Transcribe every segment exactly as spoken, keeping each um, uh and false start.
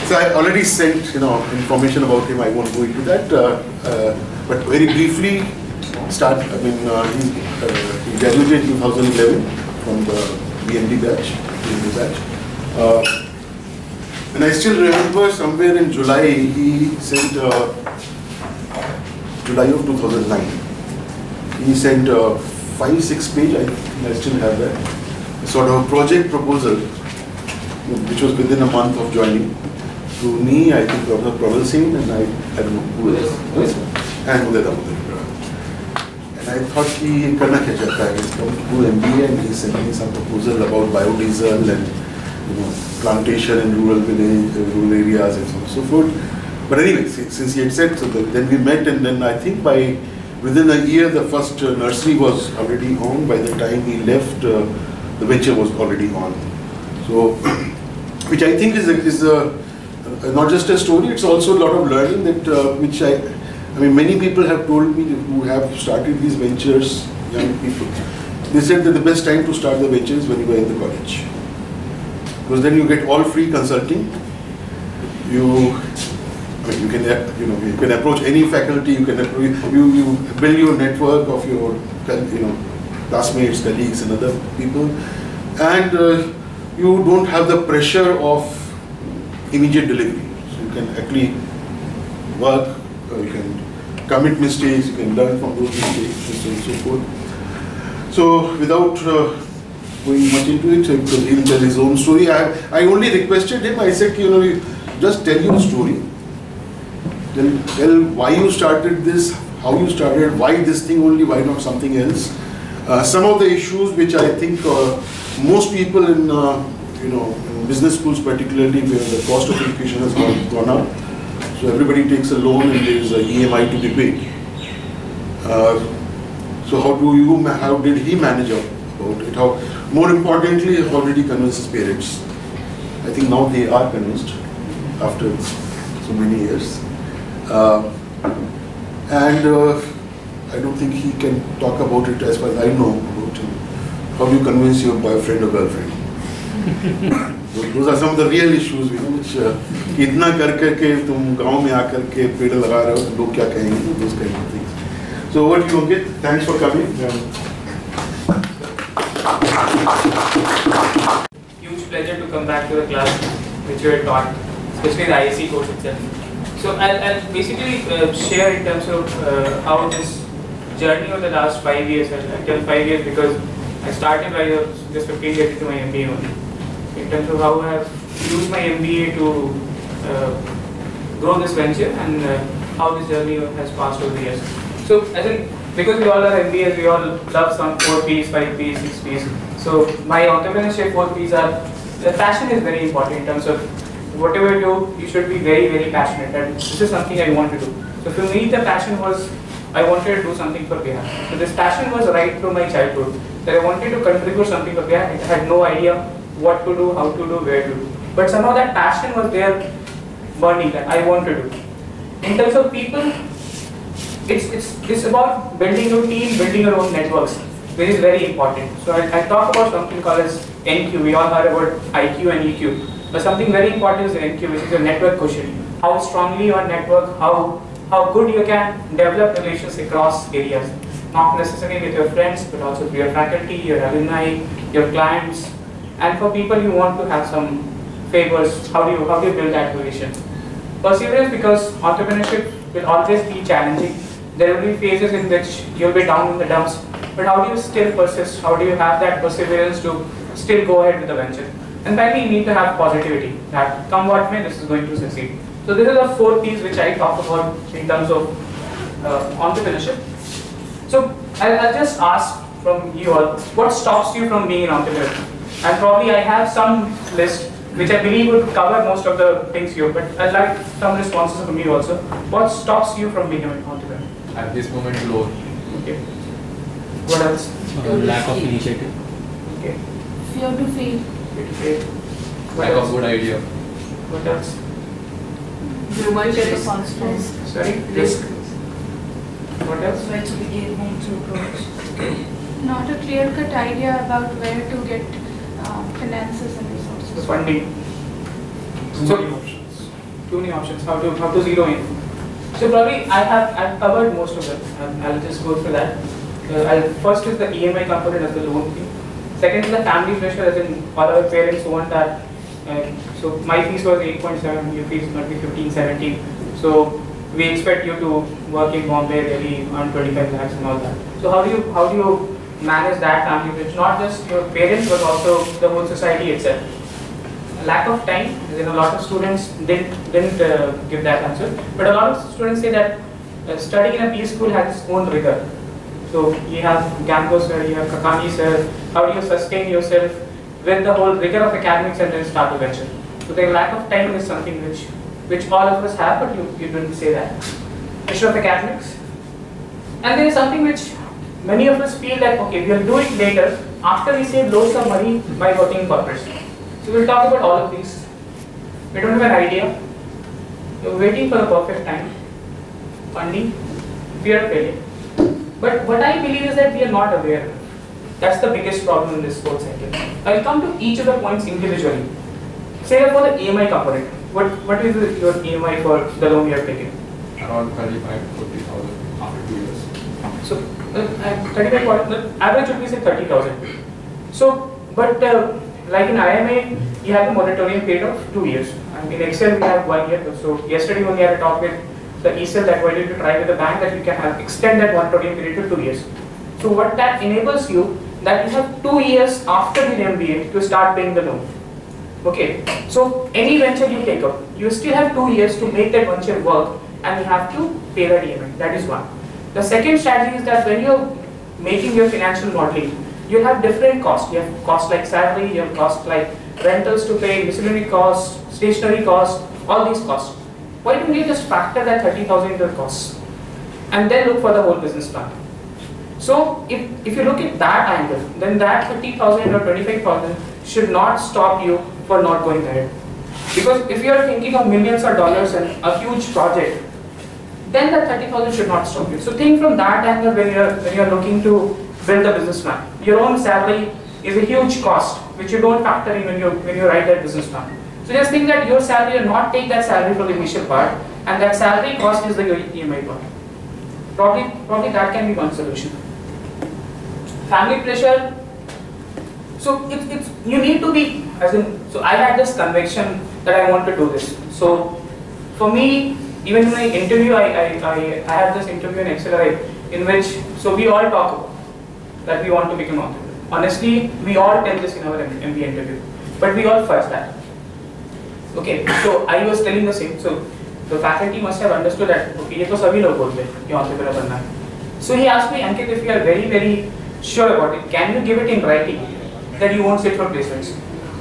So I already sent, you know, information about him. I won't go into that. Uh, uh, but very briefly, start. I mean, uh, he, uh, he graduated in two thousand eleven from the B M D batch. B M D batch. Uh, and I still remember somewhere in July he sent uh, July of two thousand nine. He sent a five six page. I think I still have that sort of project proposal, which was within a month of joining. To me, I think Doctor Praval Singh and I, I don't know who else, and Uday Damodar. And I thought he karna kya chahta hai. He's come to do M B A and he sent me some proposal about biodiesel and, you know, plantation in rural village, rural areas and so on and so forth. But anyway, since he had said so, then we met, and then I think by within a year the first uh, nursery was already on. By the time he left, uh, the venture was already on. So, which I think is a, is a Uh, not just a story, it's also a lot of learning that uh, which I, I mean many people have told me who have started these ventures, young people, they said that the best time to start the ventures is when you are in the college. Because then you get all free consulting, you, I mean, you can, you know, you can approach any faculty, you can, you, you build your network of your, you know, classmates, colleagues and other people, and uh, you don't have the pressure of immediate delivery. So you can actually work, uh, you can commit mistakes, you can learn from those mistakes, and so on and so forth. So without uh, going much into it, because he'll tell his own story, I, I only requested him, I said, you know, just tell your story. Tell, tell why you started this, how you started, why this thing only, why not something else. Uh, some of the issues which I think uh, most people in, uh, you know, business schools particularly, where the cost of education has gone, gone up. So everybody takes a loan and there is a E M I to be paid. Uh, so how do you, how did he manage about it? How, more importantly, how did he convince his parents? I think now they are convinced after so many years. Uh, and uh, I don't think he can talk about it as far as I know about him. How do you convince your boyfriend or girlfriend? Those are some of the real issues, you know, which इतना कर करके तुम गांव में आकर के पेड़ लगा रहे हो तो लोग क्या कहेंगे, those kind of things. So over to you, Ankit. Thanks for coming. Huge pleasure to come back to the class which you had taught, especially the I A C course itself. So I'll, I'll basically uh, share in terms of uh, how this journey over the last five years, I'll tell five years because I started by just fifteen years into my M B A only. In terms of how I have used my M B A to uh, grow this venture and uh, how this journey has passed over the years. So, I think because we all are M B As, we all love some four Ps, five Ps, six Ps. So, my entrepreneurship four Ps are, the passion is very important in terms of whatever you do, you should be very, very passionate and this is something I want to do. So, for me the passion was, I wanted to do something for Bihar. So, this passion was right from my childhood, that I wanted to contribute something for Bihar. I had no idea what to do, how to do, where to do. But somehow that passion was there burning that I want to do. In terms of people, it's, it's, it's about building your team, building your own networks, which is very important. So I, I talk about something called as N Q. We all heard about I Q and E Q. But something very important is N Q, which is your network quotient. How strongly your network, how, how good you can develop relations across areas. Not necessarily with your friends, but also with your faculty, your alumni, your clients. And for people you want to have some favors, how do you how do you build that relation? Perseverance, because entrepreneurship will always be challenging. There will be phases in which you'll be down in the dumps, but how do you still persist? How do you have that perseverance to still go ahead with the venture? And finally, you need to have positivity that come what may, this is going to succeed. So this is the four P's which I talk about in terms of uh, entrepreneurship. So I'll, I'll just ask from you all, what stops you from being an entrepreneur? And probably I have some list which I believe would cover most of the things here, but I'd like some responses from you also. What stops you from being an entrepreneur? At this moment, low. Okay. What else? Uh, lack of initiative. Okay. Fear to fail. Fear to fail. What Lack else? of good idea. What else? Risk. Consequence. Sorry? Risk. What else? Where to begin, whom to approach. Okay. Not a clear-cut idea about where to get uh, finances and resources. The funding. Too So, many options. too many options. How to how to zero in? So probably I have I've covered most of them. I'll, I'll just go through that. Uh, I'll, first is the E M I component as the loan fee. Second is the family pressure, as in all our parents want that. Uh, so my fees was eight point seven, your fees might be fifteen, seventeen. So we expect you to work in Bombay, really earn twenty-five lakhs and all that. So how do you how do you manage that family pressure? Not just your parents, but also the whole society itself. Lack of time. Then a lot of students didn't didn't uh, give that answer. But a lot of students say that uh, studying in a P school has its own rigor. So you have Gambo sir, you have Kakani sir. How do you sustain yourself with the whole rigor of academics and then start to venture? So the lack of time is something which which all of us have, but you, you didn't say that. Pressure of academics. And there is something which many of us feel that okay, we'll do it later after we save loads of money by working in corporates. So we'll talk about all of these. We don't have an idea. You're waiting for the perfect time. Funding, fear of failure. But what I believe is that we are not aware. That's the biggest problem in this whole cycle. I'll come to each of the points individually. Say for the E M I component. What what is the, your E M I for the loan you are taking? Around thirty-five to forty thousand after two years. So uh, thirty-five. The average would be say thirty thousand. So, but uh, like in I M A, you have a moratorium period of two years. And in Excel, we have one year. So yesterday when we had a talk with the E C L that wanted to try with the bank that you can have extend that moratorium period to two years. So what that enables you, that you have two years after the M B A to start paying the loan. Okay, so any venture you take up, you still have two years to make that venture work and you have to pay that E M I. That is one. The second strategy is that when you're making your financial modeling, you'll have different costs. You have costs like salary, you have costs like rentals to pay, miscellaneous costs, stationery costs, all these costs. Why don't you just factor that thirty thousand into the costs and then look for the whole business plan? So if, if you look at that angle, then that thirty thousand or twenty-five thousand should not stop you for not going ahead. Because if you are thinking of millions of dollars and a huge project, then that thirty thousand should not stop you. So think from that angle when you are when you are looking to build a business plan. Your own salary is a huge cost which you don't factor in when you when you write that business plan. So just think that your salary, or not take that salary for the initial part, and that salary cost is the E M I part. Probably probably that can be one solution. Family pressure. So it's it's you need to be as in. So I had this conviction that I want to do this. So for me, even in my interview, I I I, I had this interview in X L R I in which so we all talk about that we want to become entrepreneur. Honestly, we all tell this in our M B A interview, but we all fudge that. Okay, so I was telling the same. So the faculty must have understood that. Okay, ये तो सभी लोग बोलते हैं कि entrepreneur बनना है. So he asked me, Ankit, if you are very very sure about it, can you give it in writing that you won't sit for placements?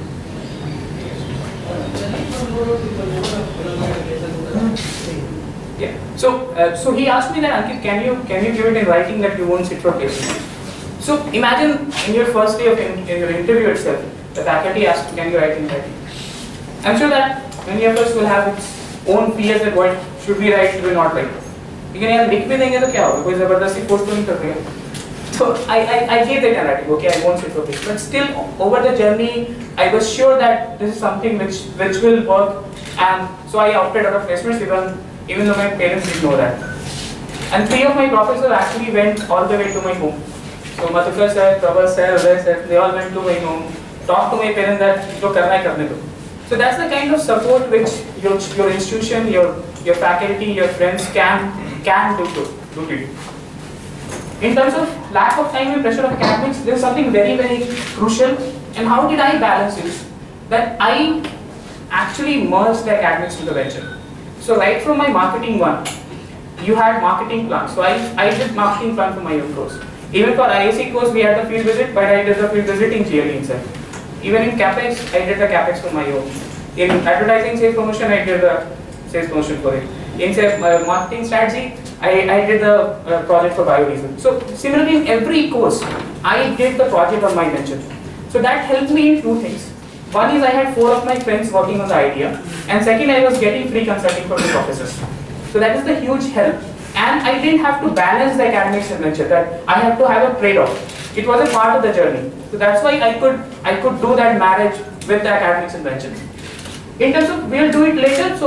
Yeah. So uh, so he asked me that, Ankit, can you can you give it in writing that you won't sit for placements? So imagine in your first day of in, in your interview itself, the faculty asked, can you write in writing? I'm sure that many of us will have its own fears that what should we write, should we not write. लेकिन यार लिख भी देंगे तो क्या होगा? कोई जबरदस्ती पोस्ट तो नहीं कर रहा. So I I I gave it a writing. Okay, I won't sit for this. But still, over the journey, I was sure that this is something which which will work, and so I opted out of placements even even though my parents didn't know that. And three of my professors actually went all the way to my home. So Madhukar sir, Prabha sir, Uday sir, they all went to my home, talked to my parents that जो करना है करने दो. So that's the kind of support which your your institution, your your faculty, your friends can can do to do to you. In terms of lack of time and pressure of academics, there is something very very crucial. And how did I balance this? That I actually merged the academics to the venture. So right from my marketing one, you had marketing plan. So I I did marketing plan for my own course. Even for I A C course, we had the field visit, but I did the field visit in G L E itself. Even in CapEx, I did the CapEx for my own. In advertising sales promotion, I did the sales promotion for it. In say, uh, marketing strategy, I, I did the uh, project for biodiesel. So similarly, in every course, I did the project on my venture. So that helped me in two things. One is I had four of my friends working on the idea, and second, I was getting free consulting from the professors. So that is the huge help. And I didn't have to balance the academics and venture, that I have to have a trade-off. It was a part of the journey. So that's why I could I could do that marriage with the academics and venture. In terms of we'll do it later, so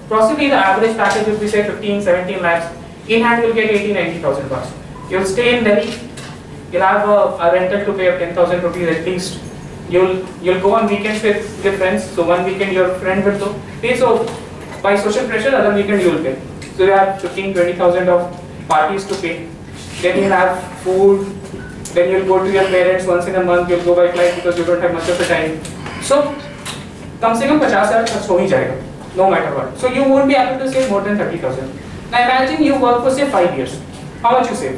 possibly the average package would be say fifteen, seventeen lakhs. In hand you'll get eighty, ninety thousand bucks. You'll stay in Delhi, you'll have a, a rental to pay of ten thousand rupees at least. You'll you'll go on weekends with your friends. So one weekend your friend will pay. So by social pressure, other weekend you will pay. So you have fifteen, twenty thousand of parties to pay. Then you have food. Then you'll go to your parents once in a month. You'll go by flight because you don't have much of the time. So कम से कम पचास हजार खर्च हो ही जाएगा, no matter what. So you won't be able to save more than thirty thousand. Now imagine you work for say five years. How much you save?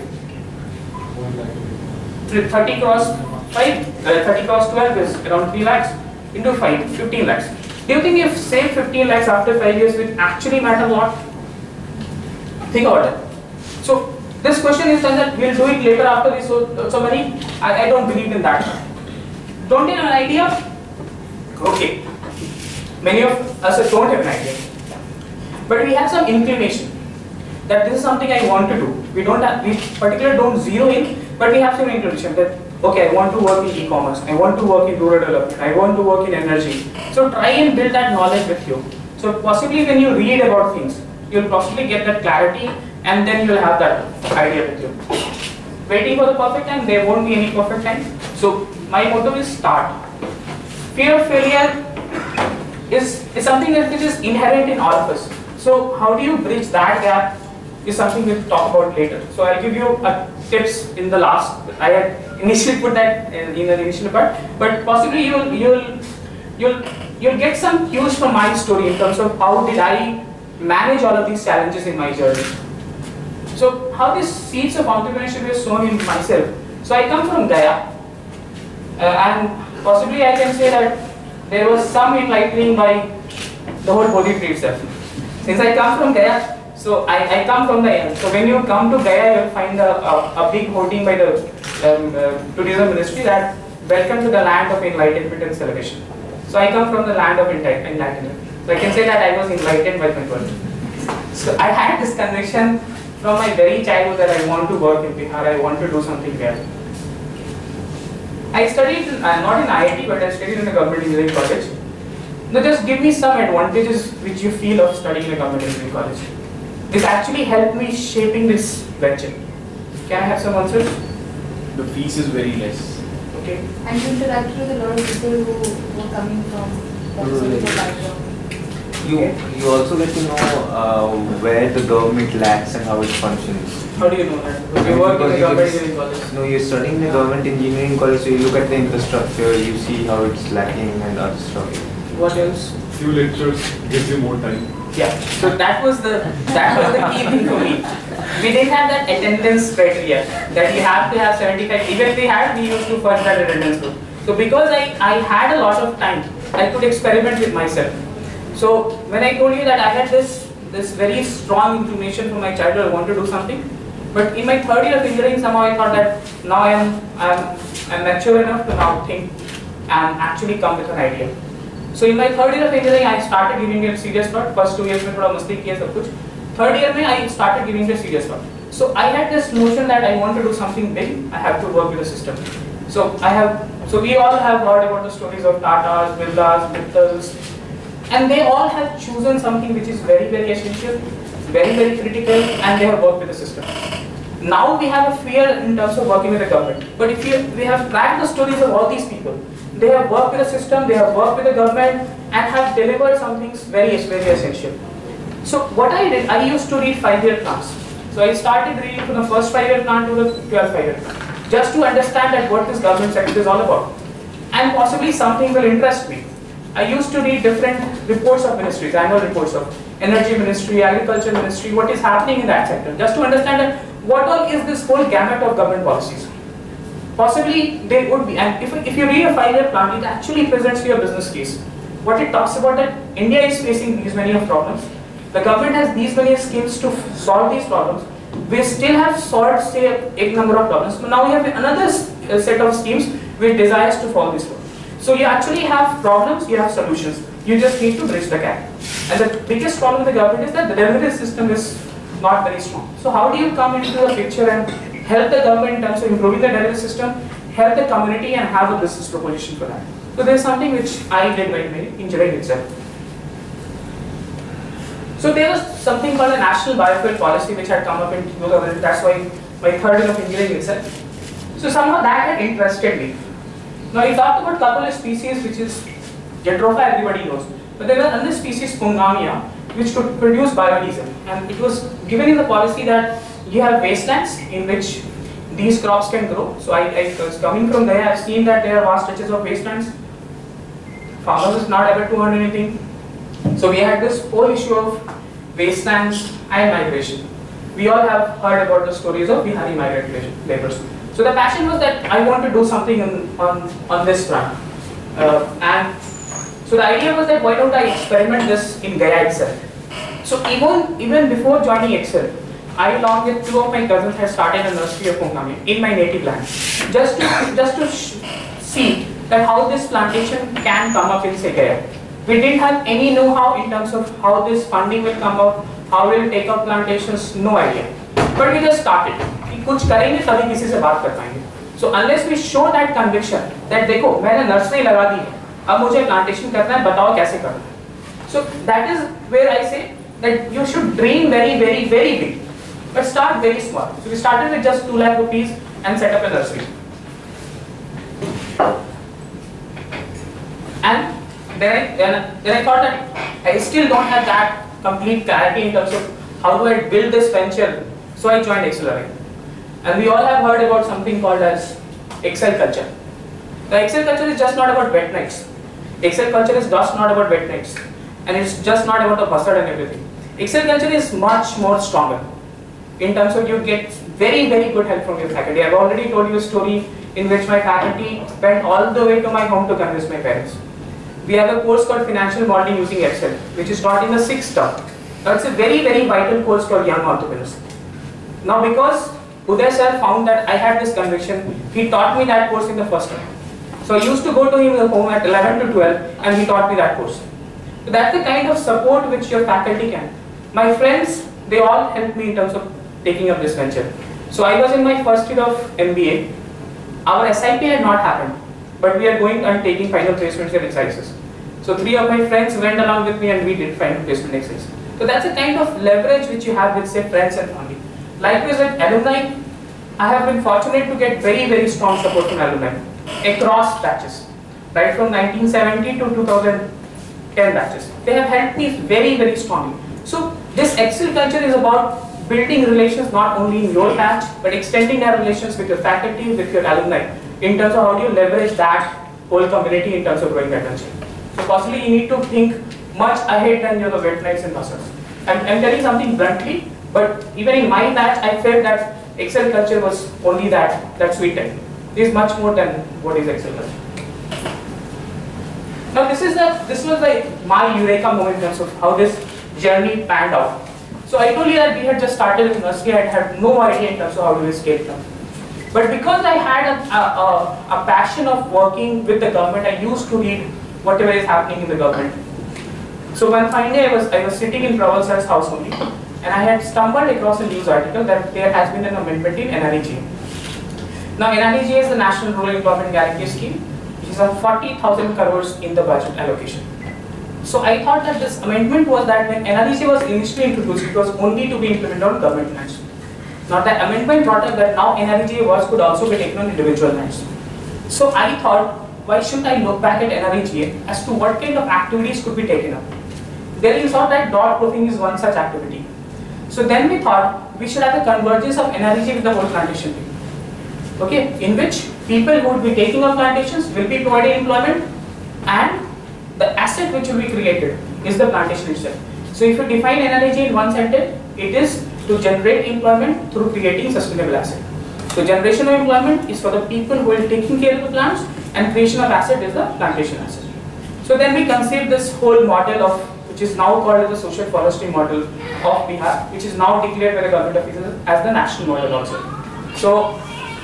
thirty cross five, uh, thirty cross twelve is around three lakhs into five, fifteen lakhs. Do you think if save fifteen lakhs after five years will actually matter a lot? Think about it. So this question is done that we'll do it later after this. So, so many, I, I don't believe in that. Don't you have an idea? Okay. Many of us don't have an idea. But we have some inclination that this is something I want to do. We don't have, we particularly don't zero in, but we have some inclination that, okay, I want to work in e-commerce, I want to work in rural development, I want to work in energy. So try and build that knowledge with you. So possibly when you read about things, you'll possibly get that clarity and then you'll have that idea with you. Waiting for the perfect time, there won't be any perfect time. So my motto is start. Fear of failure is, is something that is inherent in all of us. So how do you bridge that gap is something we'll talk about later. So I'll give you a tips in the last, I had initially put that in, in the initial part, but possibly you'll, you'll, you'll, you'll get some cues from my story in terms of how did I manage all of these challenges in my journey. So how these seeds of entrepreneurship were sown in myself. So I come from Gaya, uh, and possibly I can say that there was some enlightening by the whole Bodhi tree itself. Since I come from Gaya, so I, I come from the end. So when you come to Gaya, you'll find a, a, a big hoarding by the um, uh, tourism ministry that welcome to the land of enlightenment and celebration. So I come from the land of enlightenment. So I can say that I was enlightened by my birth. So I had this conviction from my very childhood that I want to work in Bihar, I want to do something there. I studied, uh, not in I I T, but I studied in a government engineering college. Now just give me some advantages which you feel of studying in a government engineering college. This actually helped me shaping this venture. Can I have some answers? The fees is very less. Okay. And you interacted with a lot of people who were coming from that sort of a background. You, you also get to know uh, where the government lacks and how it functions. How do you know that? You work in a government engineering college. No, you're studying in a government engineering college, so you look at the infrastructure, you see how it's lacking and other stuff. What else? Few lectures gives you more time. Yeah. So that was the that was the key thing for me. We didn't have that attendance criteria that you have to have seventy-five. Even if we had, we used to fund that attendance group. So because I, I had a lot of time, I could experiment with myself. So when I told you that I had this this very strong inclination from my childhood, I want to do something. But in my third year of engineering, somehow I thought that now I am I'm, I'm mature enough to now think and actually come with an idea. So in my third year of engineering, I started giving it a serious thought. First two years में थोड़ा मस्ती किया सब कुछ. Third year में I started giving it a serious thought. So I had this notion that I want to do something big. I have to work with the system. So I have. So we all have heard about the stories of Tatas, Birlas, Mittals, and they all have chosen something which is very very essential, very very critical, and they have worked with the system. Now we have a fear in terms of working with the government. But if you, we have tracked the stories of all these people. They have worked with the system, they have worked with the government, and have delivered something very, very essential. So what I did, I used to read five-year plans. So I started reading from the first five-year plan to the twelfth five-year plan, just to understand that what this government sector is all about. And possibly something will interest me. I used to read different reports of ministries, annual reports of Energy Ministry, Agriculture Ministry, what is happening in that sector, just to understand that what all is this whole gamut of government policies. Possibly they would be, and if, if you read a five-year plan, it actually presents you a business case. What it talks about that India is facing these many of problems. The government has these many schemes to solve these problems. We still have solved, say, a number of problems. So now we have another set of schemes which desires to solve this problem. So you actually have problems, you have solutions. You just need to bridge the gap. And the biggest problem with the government is that the delivery system is not very strong. So how do you come into the picture and help the government in terms of improving the delivery system, help the community, and have a business proposition for that? So there is something which I did by engineering itself. So there was something called a national biofuel policy which had come up in two thousand. That's why my third year of engineering itself. So somehow that had interested me. Now we talked about couple of species which is Jatropha, everybody knows. But there was another species, Pungamia, which could produce biodiesel. And it was given in the policy that you have wastelands in which these crops can grow. So I, I was coming from there, I've seen that there are vast stretches of wastelands. Farmers is not able to earn anything. So we had this whole issue of wastelands and migration. We all have heard about the stories of Bihari migrant laborers. So the passion was that I want to do something on, on, on this front. Uh, and so the idea was that why don't I experiment this in Gaya itself. So even, even before joining Excel, I along with two of my cousins had started a nursery of Pungamia in my native land. Just to, just to see that how this plantation can come up in say Gaya. We didn't have any know-how in terms of how this funding will come up, how we'll take up plantations, no idea. But we just started. कि कुछ करेंगे तभी किसी से बात कर पाएंगे. So unless we show that conviction that देखो मैंने नर्सरी लगा दी है, अब मुझे plantation करना है, बताओ कैसे करना है. So that is where I say that you should dream very, very, very big, but start very small. So we started with just two lakh rupees and set up a nursery. And then I, then, then I thought that I still don't have that complete clarity in terms of how do I build this venture. So I joined X L R I. And we all have heard about something called as X L culture. The X L culture is just not about wet nights. X L culture is just not about wet nights. And it's just not about the buzzard and everything. X L culture is much more stronger. In terms of you get very, very good help from your faculty. I've already told you a story in which my faculty went all the way to my home to convince my parents. We have a course called Financial Modeling using Excel, which is taught in the sixth term. That's a very, very vital course for young entrepreneurs. Now because Uday sir found that I had this conviction, he taught me that course in the first term. So I used to go to him at home at eleven to twelve and he taught me that course. So that's the kind of support which your faculty can. My friends, they all helped me in terms of taking up this venture. So I was in my first year of M B A. Our S I P had not happened, but we are going and taking final placements and exercises. So three of my friends went along with me and we did final placement exercises. So that's a kind of leverage which you have with say friends and family. Likewise with alumni, I have been fortunate to get very, very strong support from alumni across batches. Right from nineteen seventy to two thousand ten batches. They have helped me very, very strongly. So this Excel culture is about building relations not only in your batch, but extending that relations with your faculty, with your alumni, in terms of how do you leverage that whole community in terms of growing that venture. So possibly you need to think much ahead than your wet nights and buzzards. I'm, I'm telling something bluntly, but even in my batch, I felt that Excel culture was only that, that sweet time. It is much more than what is Excel culture. Now this is the, this was like my eureka moment in terms of how this journey panned out. So I told you that we had just started in nursery, I had no idea in terms of how to scale it up. But because I had a, a, a passion of working with the government, I used to read whatever is happening in the government. So one fine day I was, I was sitting in Praval sir's house only, and I had stumbled across a news article that there has been an amendment in N R E G A. Now N R E G A is the National Rural Employment Guarantee Scheme, which is a forty thousand crores in the budget allocation. So I thought that this amendment was that when N R E G A was initially introduced, it was only to be implemented on government lands. Now that amendment brought up that now N R E G A was could also be taken on individual lands. So I thought, why shouldn't I look back at N R E G A as to what kind of activities could be taken up? Then we saw that dot proofing is one such activity. So then we thought we should have a convergence of N R E G A with the whole plantation thing. Okay, in which people who would be taking up plantations will be providing employment, and the asset which will be created is the plantation itself. So if you define N R E G A in one sentence, it is to generate employment through creating sustainable asset. So generation of employment is for the people who are taking care of the plants, and creation of asset is the plantation asset. So then we conceived this whole model of, which is now called the social forestry model of Bihar, which is now declared by the government officials as the national model also. So,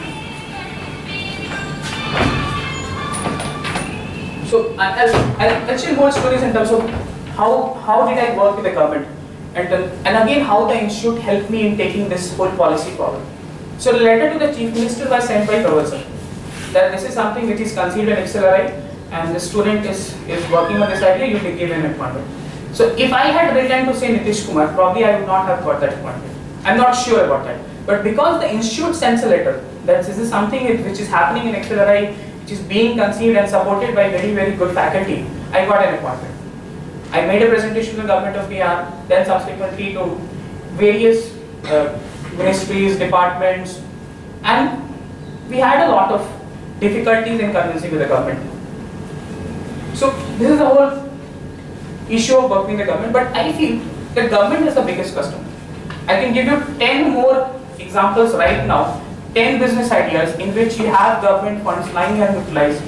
so I'll, I'll, I'll share more stories in terms of how, how did I work with the government, and, then, and again how the institute helped me in taking this whole policy forward. So a letter to the Chief Minister was sent by Praval sir, that this is something which is conceived in X L R I and the student is, is working on this idea, you will give him appointment. So if I had written to say Nitish Kumar, probably I would not have got that appointment. I'm not sure about that. But because the institute sends a letter that this is something which is happening in X L R I, which is being conceived and supported by very, very good faculty, I got an appointment. I made a presentation to the government of Bihar, then subsequently to various uh, ministries, departments, and we had a lot of difficulties in convincing the government. So this is the whole issue of working with the government, but I feel that government is the biggest customer. I can give you ten more examples right now, ten business ideas in which you have government funds lying unutilized.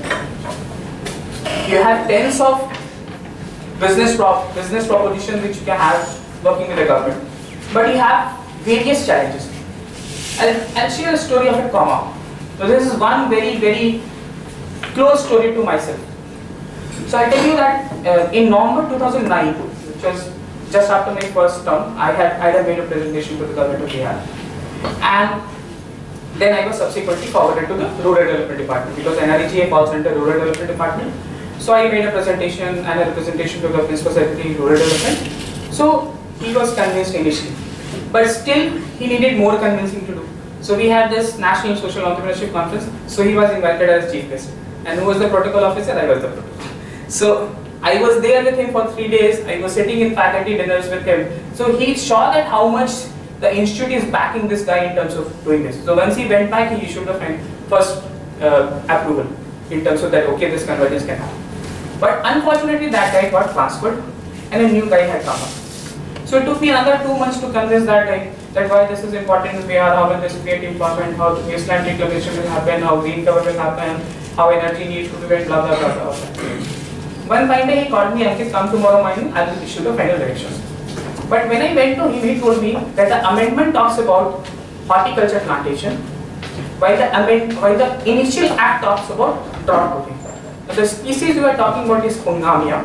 You have tens of business prop business propositions which you can have working with the government, but you have various challenges. I'll, I'll share a story of a comma. So this is one very, very close story to myself. So I tell you that uh, in November two thousand nine, which was just after my first term, I had I had made a presentation to the government of Bihar, and then I was subsequently forwarded to the Rural Development Department because N R E G A falls under Rural Development Department. So I made a presentation and a representation to the Principal Secretary Rural Development. So he was convinced initially, but still he needed more convincing to do. So we had this National Social Entrepreneurship Conference. So he was invited as chief guest, and who was the protocol officer? I was the protocol. So I was there with him for three days. I was sitting in faculty dinners with him. So he saw that how much the institute is backing this guy in terms of doing this. So once he went back, he issued a first uh, approval in terms of that, okay, this convergence can happen. But unfortunately, that guy got transferred and a new guy had come up. So it took me another two months to convince that guy that why this is important in Bihar, how will this create employment, how the wasteland reclamation will happen, how green cover will happen, how energy needs to be built, blah, blah, blah, blah. One fine day he called me, Ankit, come tomorrow morning, I will issue the final directions. But when I went to him, he told me that the amendment talks about horticulture plantation, while the, amend, while the initial act talks about drought proofing. The species we are talking about is Pungamia,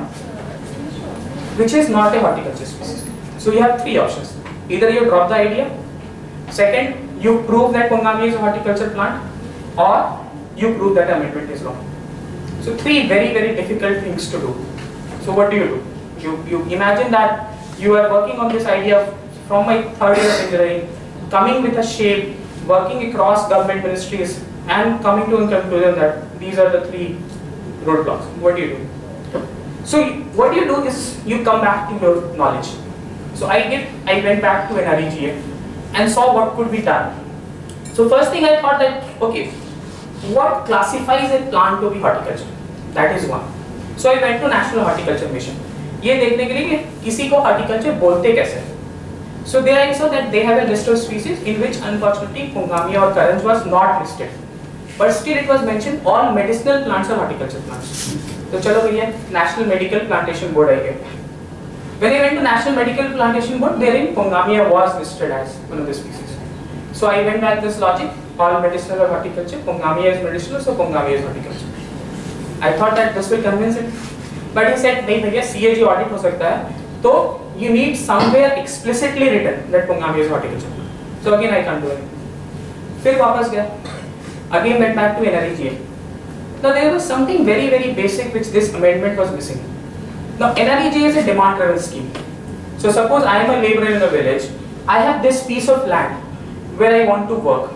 which is not a horticulture species. So you have three options. Either you drop the idea, second, you prove that Pungamia is a horticulture plant, or you prove that amendment is wrong. So three very, very difficult things to do. So what do you do? You, you imagine that you are working on this idea from my third year of engineering, coming with a shape, working across government ministries, and coming to a conclusion that these are the three roadblocks. What do you do? So what you do is you come back to your knowledge. So I did, I went back to N R E G A and saw what could be done. So first thing I thought that, okay, what classifies a plant to be horticulture? That is one. So I went to National Horticulture Mission. ये देखने के लिए कि किसी को horticulture बोलते कैसे? So there I saw that they have a list of species in which unfortunately Pungamia or Karanj was not listed. But still it was mentioned all medicinal plants are horticulture plants. So चलो भैया National Medical Plantation Board आई है. When I went to National Medical Plantation Board, therein Pungamia was listed as one of the species. So I went back this logic, all medicinal or horticulture, Pungamia is medicinal, so Pungamia is horticulture. I thought that this will convince it. But he said, नहीं भैया C A G audit हो सकता है, तो you need somewhere explicitly written that Pungamia is horticulture. So again I can't do it. फिर वापस गया. Again went back to N R E G A. Now there was something very very basic which this amendment was missing. Now N R E G A is a demand driven scheme. So suppose I am a laborer in a village, I have this piece of land where I want to work.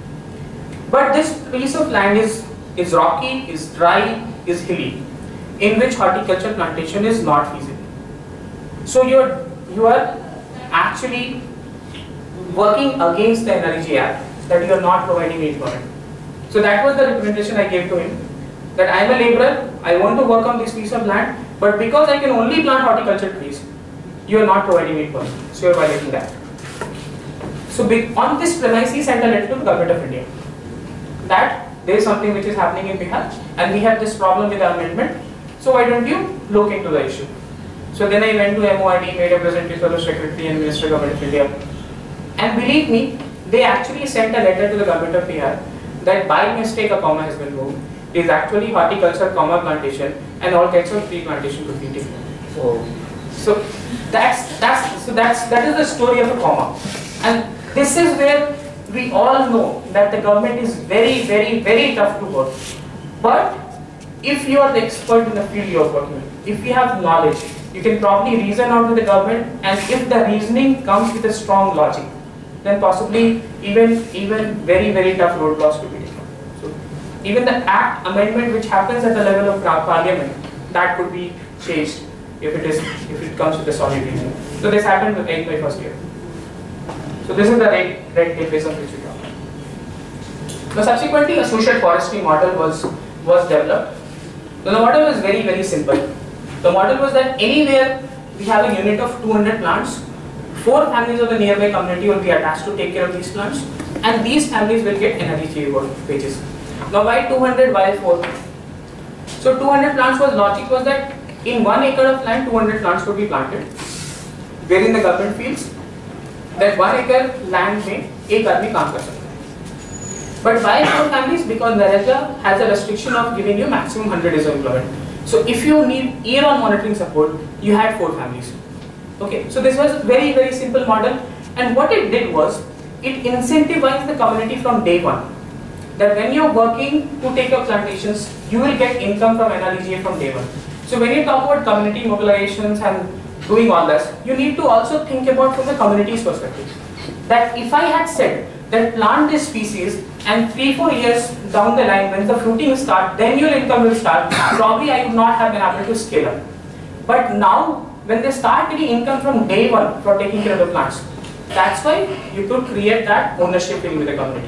But this piece of land is, is rocky, is dry, is hilly, in which horticulture plantation is not feasible. So you are, you are actually working against the N R E G A Act, that you are not providing employment. So that was the representation I gave to him, that I am a laborer, I want to work on this piece of land, but because I can only plant horticulture trees, you are not providing employment, so you are violating that. So on this premise, he sent a letter to the Government of India that there is something which is happening in Bihar and we have this problem with the amendment, so why don't you look into the issue. So then I went to M O I D, made a presentation to the Secretary and Minister Government of India, and believe me, they actually sent a letter to the Government of Bihar that by mistake a comma has been moved. It is actually horticulture, comma plantation, and all kinds of tree plantation could be taken. Oh. So that's that's so that's that is the story of a comma, and this is where we all know that the government is very very very tough to work. But if you are the expert in the field you are working with, if you have knowledge, You can probably reason out with the government, and if the reasoning comes with a strong logic, then possibly even even very very tough roadblocks to be taken. So even the act amendment which happens at the level of parliament, that could be changed if it is if it comes with a solid reason. So this happened with my first year. So this is the red red tapeism which we talk about. Now subsequently a social forestry model was was developed. So the model was very very simple. The model was that anywhere we have a unit of two hundred plants, four families of the nearby community will be attached to take care of these plants, and these families will get energy wages. Now why two hundred, why four? So two hundred plants was logic was that in one acre of land two hundred plants could be planted, wherein the government feels that one acre land में एक आदमी काम कर सकता है. But why four families? Because Narendra has a restriction of giving you maximum one hundred days of employment. So if you need year-on monitoring support, you had four families. Okay, so this was a very very simple model, and what it did was it incentivized the community from day one. That when you're working to take up plantations, you will get income from N R E G A from day one. So when you talk about community mobilizations and doing all this, you need to also think about from the community's perspective. That if I had said that plant this species and three four years down the line when the fruiting starts, then your income will start, probably I would not have been able to scale up. But now when they start getting income from day one for taking care of the plants, that's why you could create that ownership feeling with the community.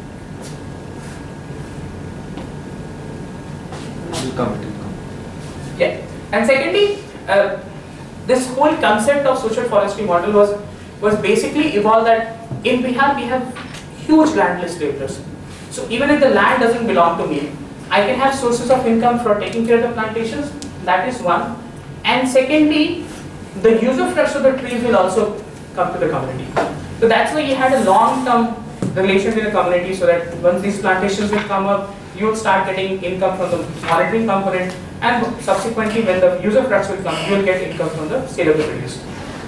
Yeah, and secondly, uh, this whole concept of social forestry model was was basically evolved that in Bihar we have huge landless laborers. So even if the land doesn't belong to me, I can have sources of income for taking care of the plantations. That is one. And secondly, the usufruct of the trees will also come to the community. So that's why you had a long-term relation with the community, so that once these plantations will come up, you will start getting income from the monitoring component, and subsequently when the usufructs will come, you will get income from the sale of the produce.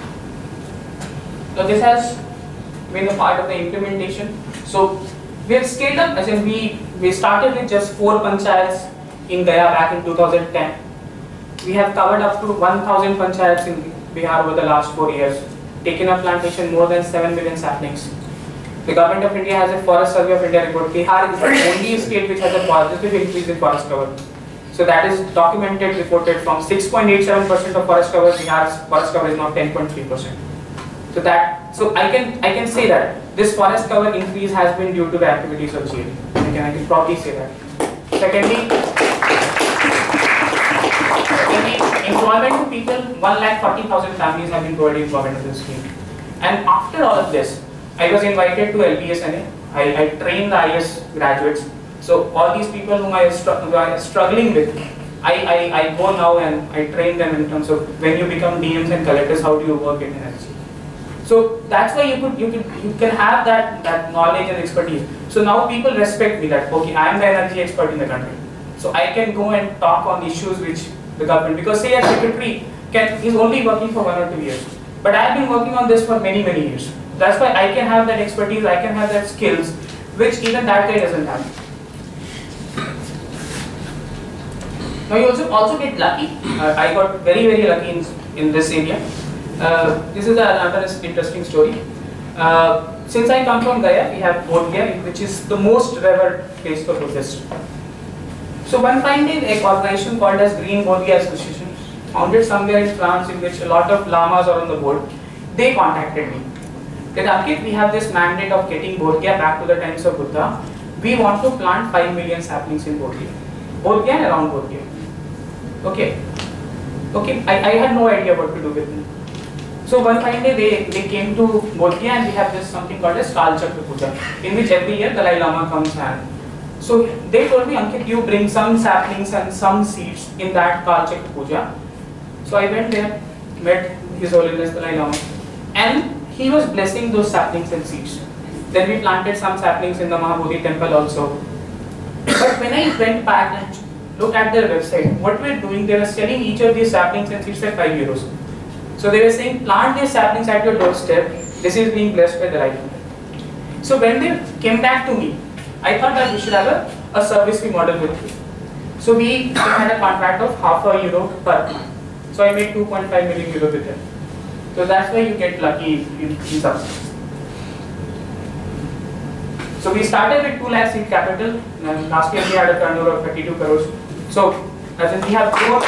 So this has been a part of the implementation. So we have scaled up, as in we, we started with just four panchayats in Gaya back in two thousand ten. We have covered up to one thousand panchayats in Bihar over the last four years, taken up plantation more than seven million saplings. The Government of India has a Forest Survey of India report. Bihar is the only state which has a positive increase in forest cover. So that is documented, reported from six point eight seven percent of forest cover, Bihar's forest cover is now ten point three percent. So that, so I can I can say that this forest cover increase has been due to the activities of G L. I can I can probably say that. Secondly, secondly employment to people, one lakh forty thousand families have been provided employment in this scheme. And after all of this, I was invited to L B S N A. I, I trained the I A S graduates. So all these people whom I was who I was struggling with, I, I, I go now and I train them in terms of when you become D Ms and collectors, how do you work in energy. So that's why you could you could you can have that that knowledge and expertise. So now people respect me that okay, I am the energy expert in the country. So I can go and talk on issues which the government, because say a secretary can is only working for one or two years, but I have been working on this for many many years. That's why I can have that expertise, I can have that skills, which even that guy doesn't have. Now you also also get lucky. Uh, I got very very lucky in in this area. Uh, this is another interesting story. Uh, since I come from Gaya, we have Bodh Gaya, which is the most revered place for Buddhists. So one fine day, an organization called as Green Bodh Gaya Association, founded somewhere in France, in which a lot of lamas are on the board. They contacted me. They said, Ankit, we have this mandate of getting Bodh Gaya back to the times of Buddha. We want to plant five million saplings in Bodh Gaya. Bodh Gaya and around Bodh Gaya. Okay. Okay, I, I had no idea what to do with them. So one fine day they, they came to Bodh Gaya, and we have this something called as Kal Chakra Puja, in which every year Dalai Lama comes and so they told me, Ankit, you bring some saplings and some seeds in that Kal Chakra Puja. So I went there, met His Holiness Dalai Lama, and he was blessing those saplings and seeds. Then we planted some saplings in the Mahabodhi temple also. But when I went back and looked at their website, what we were doing, they were selling each of these saplings and seeds at five euros. So they were saying, plant these saplings at your doorstep. This is being blessed by the right. So when they came back to me, I thought that we should have a, a service fee model with you. So we had a contract of half a euro per plant. So I made two point five million euros with them. So that's why you get lucky in, in subsidies. So we started with two lakh seed capital. And last year we had a turnover of thirty-two crores. So as in we have grown.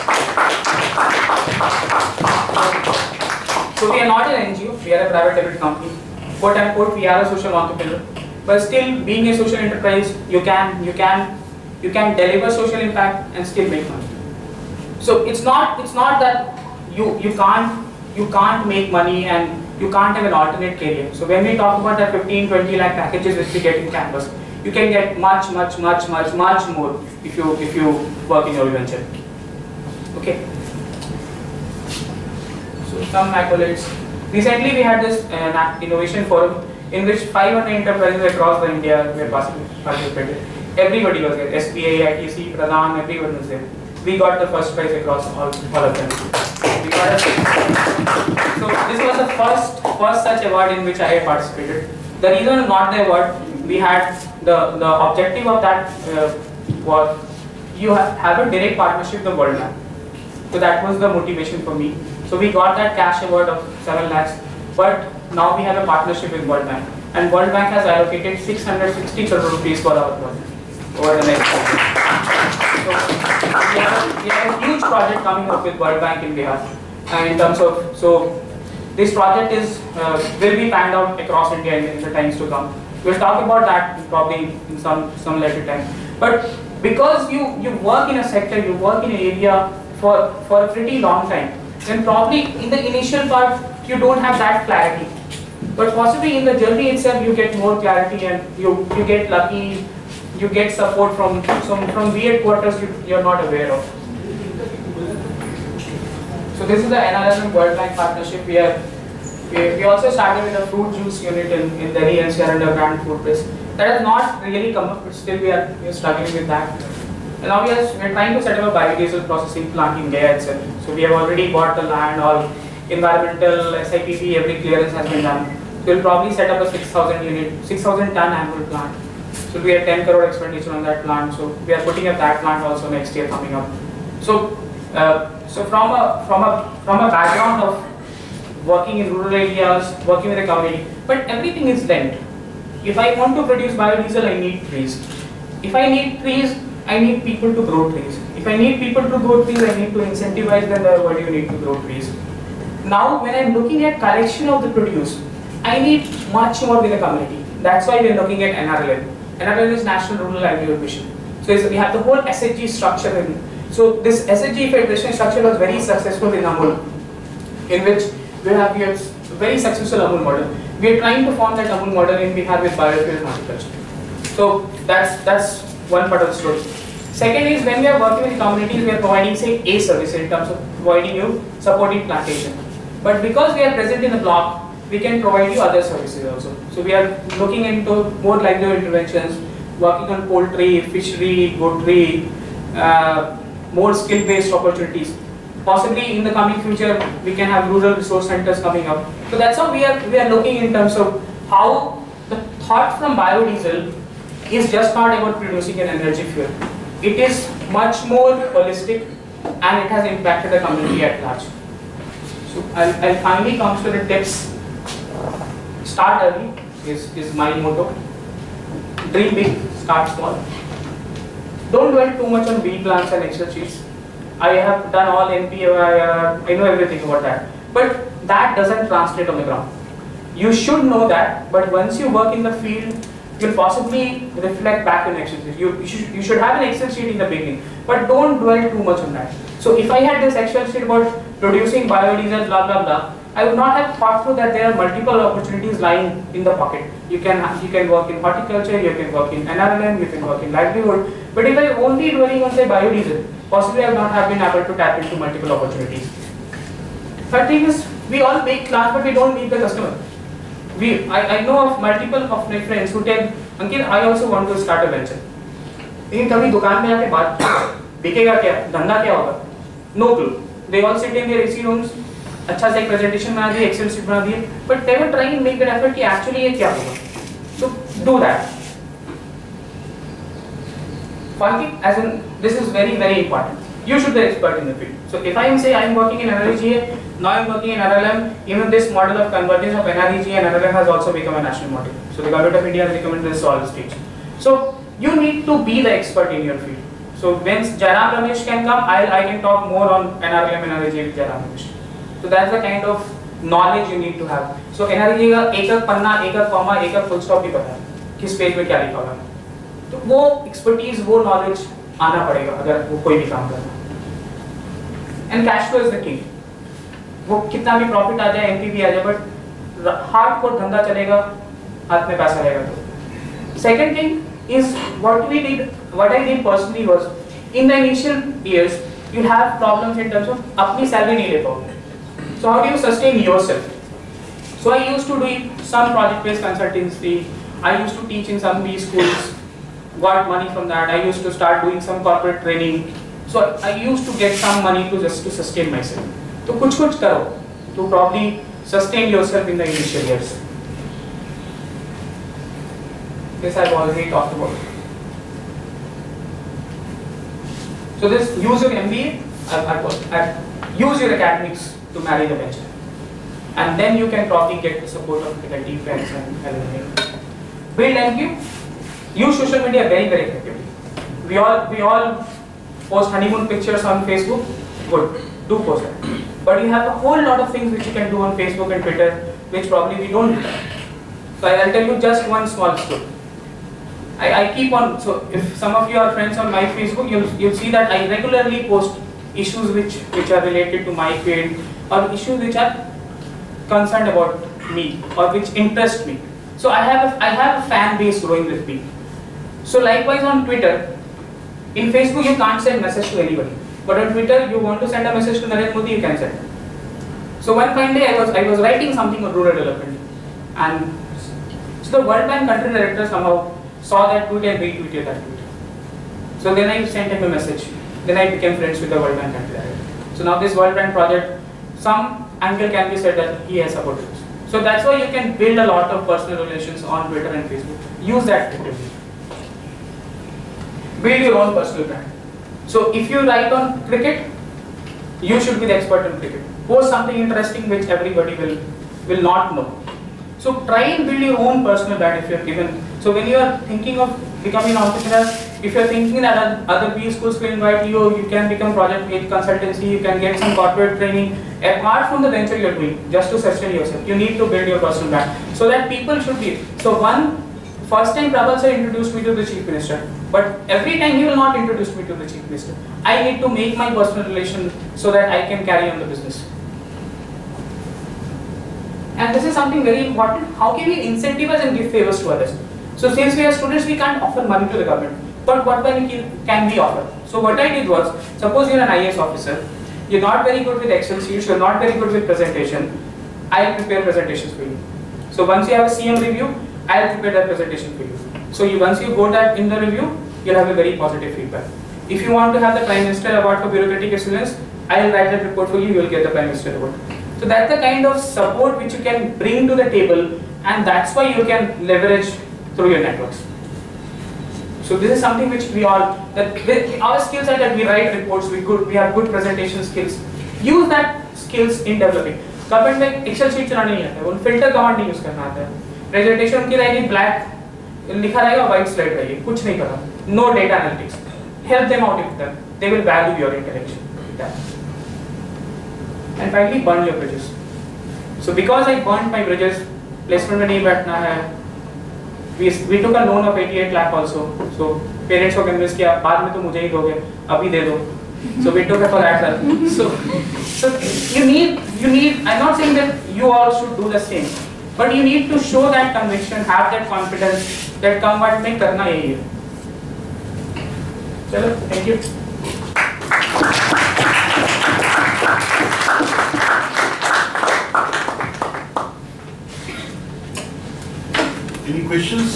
So we are not an N G O. We are a private limited company. Quote unquote, we are a social entrepreneur. But still, being a social enterprise, you can you can you can deliver social impact and still make money. So it's not it's not that you you can't you can't make money and you can't have an alternate career. So when we talk about that fifteen, twenty lakh packages which we get in campus, you can get much, much, much, much, much more if you if you work in your venture. Okay. So some accolades. Recently we had this uh, innovation forum in which five hundred enterprises across the India were participated. Everybody was there. S B I, I T C, Pradhan, everyone was there. We got the first prize across all, all of them. We got a, so this was the first first such award in which I had participated. The reason not the award, we had the the objective of that uh, was you have, have a direct partnership with the World Bank. So that was the motivation for me. So we got that cash award of seven lakhs, but now we have a partnership with World Bank, and World Bank has allocated six hundred sixty crore rupees for our project over the next year. So we have, a, we have a huge project coming up with World Bank in Bihar, and in terms of so this project is uh, will be panned out across India in, in the times to come. We'll talk about that probably in some some later time. But because you you work in a sector, you work in an area for for a pretty long time, then probably in the initial part you don't have that clarity. But possibly in the journey itself you get more clarity and you you get lucky. You get support from some from weird quarters you you're not aware of. So this is the N R L M World Bank partnership. We are we, we also started with a fruit juice unit in in Delhi and we are under brand food press. That has not really come up, but still we are we are struggling with that. And now we are we are trying to set up a biodiesel processing plant in Gaya itself. So we have already bought the land, all environmental S I P P, every clearance has been done. So we'll probably set up a six thousand unit, six thousand ton annual plant. So we have ten crore expenditure on that plant. So we are putting up that plant also next year coming up. So uh, so from a from a from a background of working in rural areas, working with the community, but everything is linked. If I want to produce biodiesel, I need trees. If I need trees, I need people to grow trees. If I need people to grow trees, I need to incentivize them. Why do you need to grow trees? Now, when I'm looking at collection of the produce, I need much more with the community. That's why we're looking at N R L M. N R L M is National Rural Livelihood Mission. So we have the whole S H G structure in. So this S H G federation structure was very successful in Amul, in which we have, we have a very successful Amul model. We are trying to form that Amul model in Bihar with biofuel and horticulture. So that's that's one part of the story. Second is when we are working with communities, we are providing say a service in terms of providing you supporting plantation. But because we are present in the block, we can provide you other services also. So we are looking into more livelihood interventions, working on poultry, fishery, goatry, uh, more skill-based opportunities. Possibly in the coming future, we can have rural resource centers coming up. So that's how we are we are looking in terms of how the thought from biodiesel is just not about producing an energy fuel. It is much more holistic and it has impacted the community at large. So I'll, I'll finally come to the tips. Start early is, is my motto. Dream big, start small. Don't dwell too much on B plans and Excel sheets. I have done all N P, uh, I know everything about that. But that doesn't translate on the ground. You should know that, but once you work in the field, you'll possibly reflect back in Excel sheet. You, you, should, you should have an Excel sheet in the beginning, but don't dwell too much on that. So if I had this Excel sheet about producing biodiesel, blah, blah, blah, I would not have thought through that there are multiple opportunities lying in the pocket. You can you can work in horticulture, you can work in N R L M, you can work in livelihood. But if I only dwelling on say biodiesel, possibly I would not have been able to tap into multiple opportunities. Third thing is we all make plans, but we don't meet the customer. We I, I know of multiple of my friends who tell, Ankit, I also want to start a venture. लेकिन कभी दुकान में आके बात बिकेगा क्या, धंधा क्या होगा? No clue. They all sit in their A C rooms. अच्छा से एक presentation बना दिए, Excel sheet बना दिए, but they were trying to make that effort कि actually ये क्या होगा? So do that. One thing, as in this is very very important. You should be the expert in the field. So if I am say I am working in N R E G A, now I am working in R L M, even this model of convergence of N R E G A and R L M has also become a national model. So the government of India has recommended this to all the states. So you need to be the expert in your field. So when Jairam Ramesh can come, I I can talk more on N R L M and N R E G A with Jairam Ramesh. So that's the kind of knowledge you need to have. So N R E G A का एक एक पन्ना, एक एक comma, एक एक full stop भी पता है किस पेज में क्या लिखा हुआ है. तो वो expertise, वो knowledge आना पड़ेगा अगर वो कोई भी काम करना. And cash flow is the king. वो कितना भी प्रॉफिट आ जाए, एनपीवी आ जाए, बट हार्ड कोर धंधा चलेगा, हाथ में पैसा रहेगा तो. Second thing is what we did, what I did personally was in the initial years you have problems in terms of अपनी salary नहीं ले पाओगे. So how do you sustain yourself? So I used to do some project-based consultancy. I used to teach in some B schools. Got money from that. I used to start doing some corporate training. So I used to get some money to just to sustain myself. So kuch kuch karo to probably sustain yourself in the initial years. This I've already talked about. So this use your M B A. I've, I've, I've use your academics to marry the venture, and then you can probably get the support of faculty, friends, and alumni. Build N Q. Use social media very very effectively. We all we all post honeymoon pictures on Facebook. Good, do post that. But you have a whole lot of things which you can do on Facebook and Twitter, which probably we don't do. So I'll tell you just one small story. I, I keep on. So if some of you are friends on my Facebook, you'll you'll see that I regularly post issues which which are related to my field or issues which are concerned about me or which interest me. So I have a, I have a fan base growing with me. So likewise on Twitter, in Facebook you can't send message to anybody, but on Twitter you want to send a message to Narendra Modi, you can send. So one fine day I was I was writing something on rural development, and so the World Bank country director somehow saw that tweet and retweeted that tweet. So then I sent him a message. Then I became friends with the World Bank country director. So now this World Bank project, some angle can be said that he has supported us. So that's why you can build a lot of personal relations on Twitter and Facebook. Use that effectively. Build your own personal brand. So if you write on cricket, you should be the expert in cricket. Post something interesting which everybody will will not know. So try and build your own personal brand if you are given. So when you are thinking of becoming an entrepreneur, if you are thinking that other B schools will invite you, you can become project-based consultancy, you can get some corporate training. Apart from the venture you are doing, just to sustain yourself, you need to build your personal brand so that people should be. So one, first time Prabal sir introduced me to the Chief Minister, but every time he will not introduce me to the Chief Minister. I need to make my personal relation so that I can carry on the business. And this is something very important. How can we incentivize and give favors to others? So since we are students, we can't offer money to the government. But what can we offer? So what I did was, suppose you're an I A S officer, you're not very good with Excel sheets, you're not very good with presentation, I'll prepare presentations for you. So once you have a C M review, I'll prepare that presentation for you. So you, once you go that in the review, you'll have a very positive feedback. If you want to have the Prime Minister Award for Bureaucratic Excellence, I'll write that report for you, you'll get the Prime Minister Award. So that's the kind of support which you can bring to the table, and that's why you can leverage through your networks. So this is something which we all, that our skill set that we write reports, we good, we have good presentation skills. Use that skills in developing. Government में Excel sheet चलाने नहीं आता है, वो filter command नहीं use करना आता है. Presentation की रहेगी black, लिखा रहेगा white slide रहेगी, कुछ नहीं करना. No data analytics. Help them out with them. They will value your interaction with that. And finally, burn your bridges. So because I burned my bridges, placement में नहीं बैठना है. We we took a loan of eighty-eight lakh also. So parents को convince किया, बाद में तो मुझे ही दोगे, अभी दे दो. So we took it for that. So so you need you need. I'm not saying that you all should do the same, but you need to show that conviction, have that confidence that come what में करना यही है. चलो, thank you. Any questions?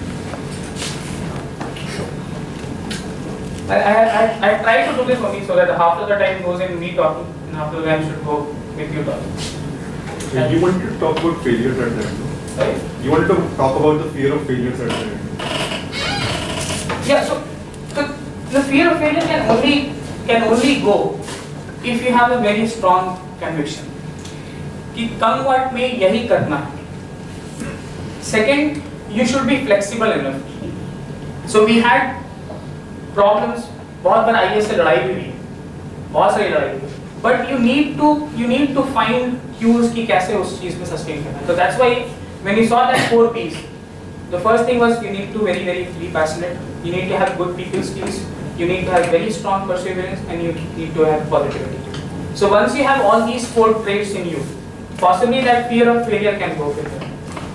I, I, I, I try to do this only so that half of the time goes in me talking and half of the time should go with you talking. So you wanted to talk about failures at that time. Sorry? You wanted to talk about the fear of failures at that time. Yeah, so the, the fear of failure can only can only go if you have a very strong conviction कि come what may यही करना है. Second, you should be flexible enough. So we had problems. बहुत बार I A S से लड़ाई भी हुई, बहुत सारी लड़ाई हुई. But you need to you need to find cues कि कैसे उस चीज में sustain करना है. So that's why when you saw that four P's, the first thing was you need to very very be passionate. You need to have good people skills. You need to have very strong perseverance, and you need to have positivity. So once you have all these four traits in you, possibly that fear of failure can go with it.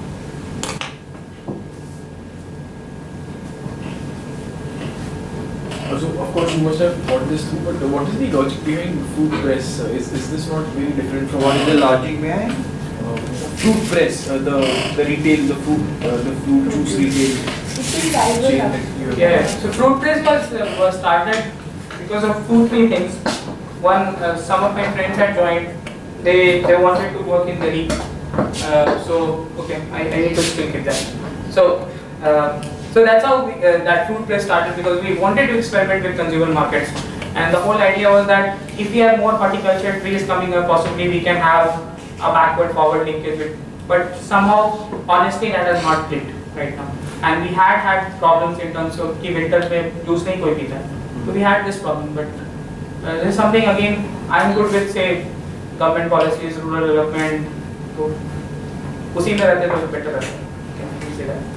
So of course you must have thought this through, but what is the logic behind fruit press? Uh, is is this not very different from What is the logic behind? uh, fruit press? Uh, the the retail, the fruit, uh, the fruit juice retail It is chain rival. that you have. Yeah. So fruit press was uh, was started because of two three things. One, uh, some of my friends had joined. They they wanted to work in the Leaf. Uh, so okay, I, I need to speak with that. So. Uh, So that's how we, uh, that fruit press started, because we wanted to experiment with consumer markets, and the whole idea was that if we have more horticulture trees coming up, possibly we can have a backward forward linkage with. But somehow, honestly, that has not clicked right now, and we had had problems in terms of कि winter में juice नहीं कोई पीता है. So we had this problem, but uh, this is something again I am good with, say government policies, rural development. तो उसी में रहते तो better रहता है. Can you say that?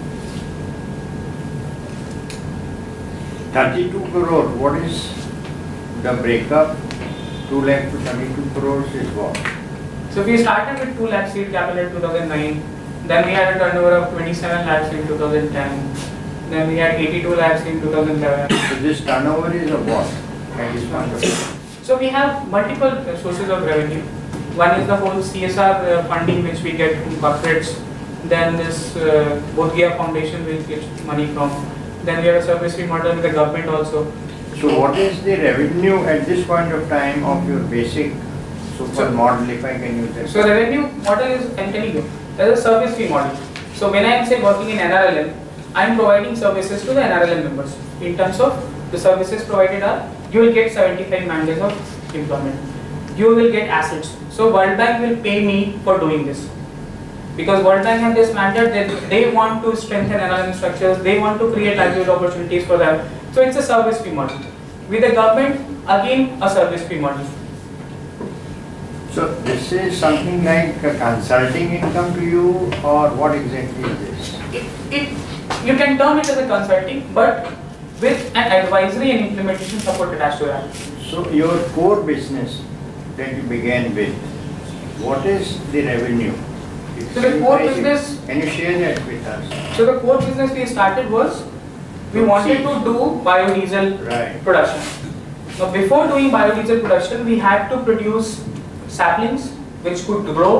thirty-two crore, what is the breakup? two lakh to thirty-two crores is what? So we started with two lakh seed capital in two thousand nine. Then we had a turnover of twenty-seven lakhs in two thousand ten. Then we had eighty-two lakhs in two thousand eleven. So this turnover is of what? At this point of time. So we have multiple uh, sources of revenue. One is the whole C S R uh, funding which we get from corporates. Then this uh, Bodhgaya Foundation will get money from. Then we have a service fee model with the government also. So what is the revenue at this point of time of your basic super So- model, if I can use that? So revenue model is, I'm telling you, there is a service fee model. So when I am say working in N R L M, I am providing services to the N R L M members. In terms of the services provided are, you will get seventy-five man days of employment. You will get assets. So World Bank will pay me for doing this. Because World Bank has this mandate that they want to strengthen N R L M structures, they want to create livelihood opportunities for them. So it's a service fee model. With the government, again a service fee model. So this is something like a consulting income to you, or what exactly is this? It, it, you can term it as a consulting, but with an advisory and implementation support attached to that. So your core business that you began with, what is the revenue? If So the you core guys- business- Can you share that with us? So the core business we started was, we wanted to do biodiesel Right. production. Now before doing biodiesel production, we had to produce saplings which could grow.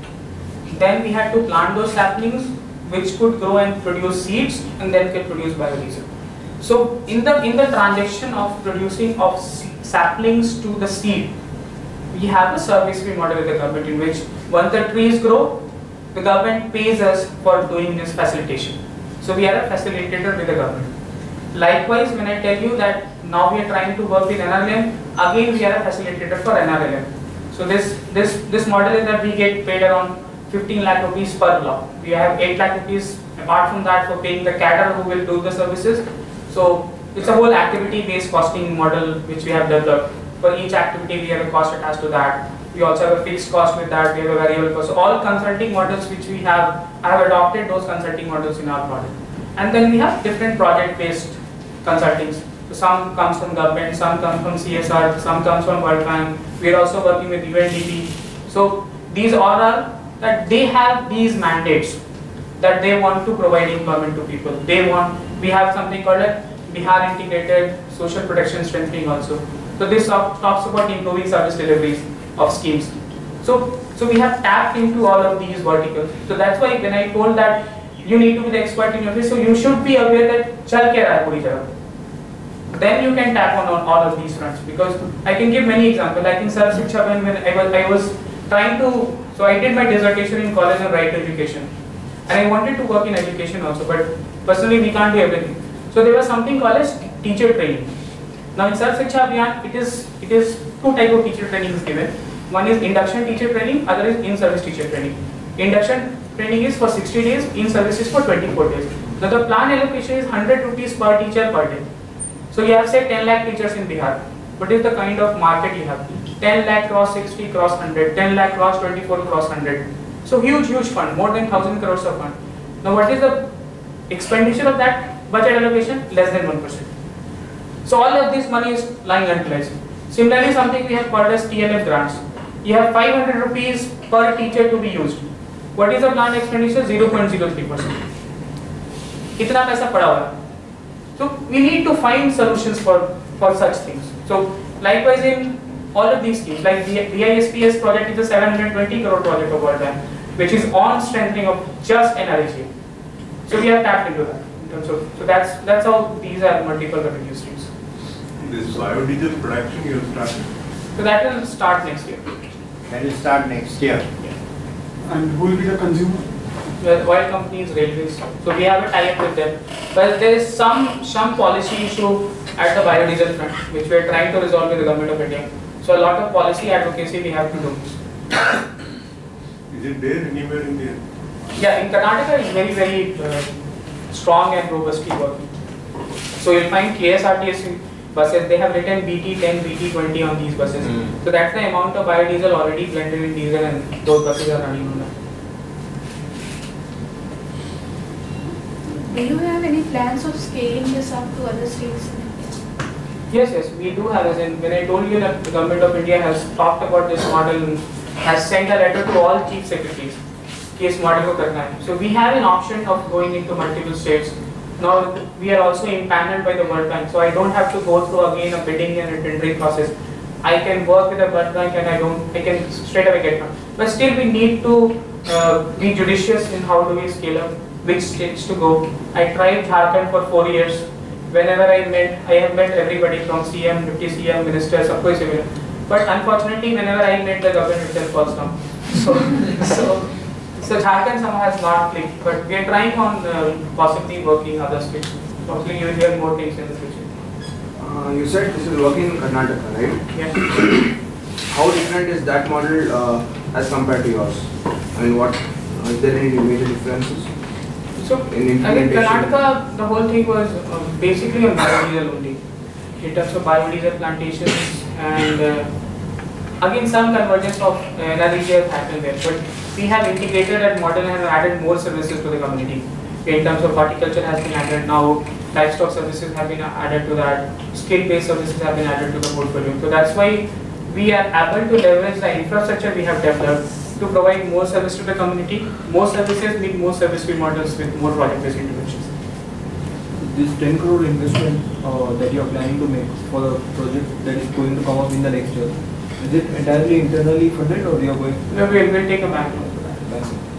Then we had to plant those saplings which could grow and produce seeds, and then could produce biodiesel. So in the in the transition of producing of se- saplings to the seed, we have a service fee model with the government, in which once the trees grow, the government pays us for doing this facilitation. So we are a facilitator with the government. Likewise, when I tell you that now we are trying to work with N R L M, again we are a facilitator for N R L M. So this this this model is that we get paid around fifteen lakh rupees per block. We have eight lakh rupees apart from that for paying the cadre who will do the services. So it's a whole activity-based costing model which we have developed. For each activity, we have a cost attached to that. We also have a fixed cost with that. We have a variable cost. So all consulting models which we have, I have adopted those consulting models in our product. And then we have different project-based consultings. So some comes from government, some comes from C S R, some comes from World Bank. We are also working with U N D P. So these all are that they have these mandates that they want to provide employment to people. They want. We have something called a Bihar Integrated Social Protection Strengthening also. So this talk- talks about improving service deliveries of schemes. So, so we have tapped into all of these verticals. So that's why when I told that you need to be the expert in your field, so you should be aware that chal kya raha hai puri jagah. Then you can tap on, on all of these fronts, because I can give many examples. Like in Sarv Shiksha, when when I was I was trying to, so I did my dissertation in college on right to education, and I wanted to work in education also. But personally, we can't do everything. So there was something called as teacher training. Now in Sarv Shiksha Abhiyan, it is it is two type of teacher training is given. One is induction teacher training, other is in-service teacher training. Induction training is for sixty days, in-service is for twenty-four days. Now the plan allocation is one hundred rupees per teacher per day. So you have say ten lakh teachers in Bihar. What is the kind of market you have? ten lakh cross sixty cross one hundred, ten lakh cross twenty-four cross one hundred. So huge, huge fund, more than one thousand crores of fund. Now what is the expenditure of that budget allocation? Less than one percent. So all of this money is lying unutilized. Similarly, something we have called as T L F grants. You have five hundred rupees per teacher to be used. What is the planned expenditure? zero point zero three percent. Itna paisa pada hua hai. So we need to find solutions for, for such things. So likewise in all of these schemes, like the B I S P S project is a seven hundred twenty crore project of World Bank, which is on strengthening of just N R I G. So we have tapped into that. In terms of, so that's that's how these are multiple revenue streams. This biodiesel production you have started? So that will start next year. That will start next year. Yeah. And who will be the consumer? Well, oil companies, railways. So we have a tie-up with them. But there is some some policy issue at the biodiesel front, which we are trying to resolve with the government of India. So a lot of policy advocacy we have to do. Is it there anywhere in the? Yeah, in Karnataka it's very very uh, strong and robustly working. So you'll find K S R T C buses, they have written B T ten, B T twenty on these buses. Mm. So that's the amount of biodiesel already blended in diesel, and those buses are running on that. Do you have any plans of scaling this up to other states in India? Yes, yes, we do have. As in, when I told you that the government of India has talked about this model, and has sent a letter to all chief secretaries, कि इस model को करना है. So we have an option of going into multiple states. Now we are also impaneled by the World Bank, so I don't have to go through again a bidding and a tendering process. I can work with the World Bank and I don't, I can straight away get one. But still we need to uh, be judicious in how do we scale up, which states to go. I tried Jharkhand for four years. Whenever I met, I have met everybody from C M, Deputy C M, Minister, सबको इसे मिला. But unfortunately, whenever I met the government itself falls down. So, so, so Jharkhand somehow has not clicked. But we are trying on uh, possibly working other states. Possibly you will hear more things in the future. Uh, you said this is working in Karnataka, right? Yeah. How different is that model uh, as compared to yours? I mean, what is there any major differences? So, I think Karnataka, the whole thing was uh, basically on biodiesel only, in terms of biodiesel plantations, and uh, again some convergence of uh, N R I G has happened there. But we have integrated that model and added more services to the community. In terms of horticulture has been added now, livestock services have been added to that, skill-based services have been added to the portfolio. So that's why we are able to leverage the infrastructure we have developed to provide more service to the community. More services mean more service fee models with more project-based interventions. This ten crore investment uh, that you are planning to make for the project that is going to come up in the next year, is it entirely internally funded or you are going? No, we will take a bank loan for that. That's it.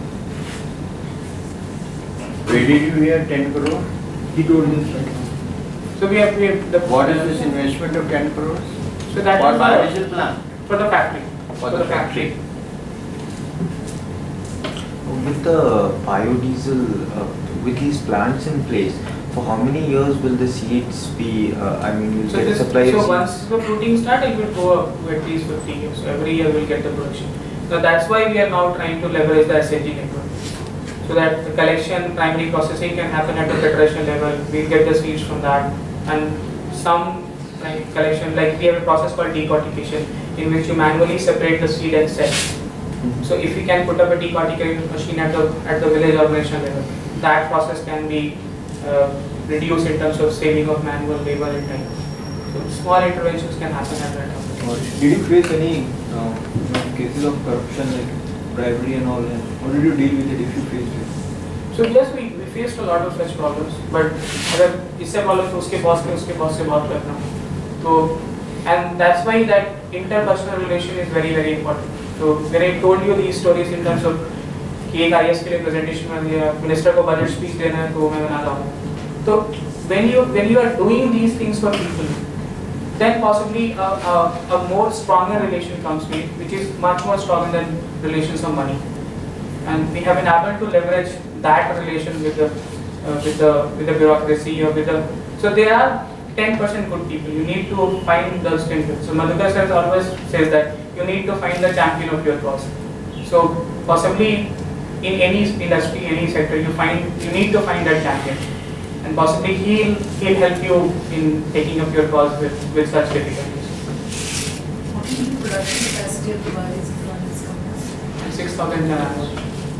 Where did you hear ten crore? He told this right now. So we have, we have the. What is this investment of ten crores? So that for is biodiesel plant? For the factory. For, for the, the factory. factory. With the biodiesel, uh, with these plants in place, for how many years will the seeds be, uh, I mean, you'll So, get this, supply so of once seeds? the fruiting start, it will go up to at least fifty years. So every year we'll get the production. So that's why we are now trying to leverage the S H G network. So that the collection, primary processing can happen at the federation level. We'll get the seeds from that. And some like, collection, like we have a process called decortication, in which you manually separate the seed and cell. So if we can put up a decortication machine at the at the village organization level, that process can be uh, reduced in terms of saving of manual labor and time. So small interventions can happen at that level. Did you face any uh, cases of corruption like bribery and all, and how did you deal with it if you faced it? So yes, we, we faced a lot of such problems, but अगर इससे problem तो उसके boss के उसके boss से बात करना. So and that's why that interpersonal relation is very very important. So when I told you these stories in terms of कि एक I A S के लिए presentation में दिया, minister को budget speech देना है तो मैं बना रहा हूँ. So when you when you are doing these things for people, then possibly a, a, a more stronger relation comes with, which is much more stronger than relations of money. And we have been able to leverage that relation with the uh, with the with the bureaucracy or with the. So there are ten percent good people. You need to find those ten percent. So Madhukar sir always says that you need to find the champion of your cause. So possibly in any industry, any sector, you find you need to find that champion, and possibly he'll he'll help you in taking up your cause with, with such difficulties. What is the production capacity of the biodiesel from this company? Six thousand tons.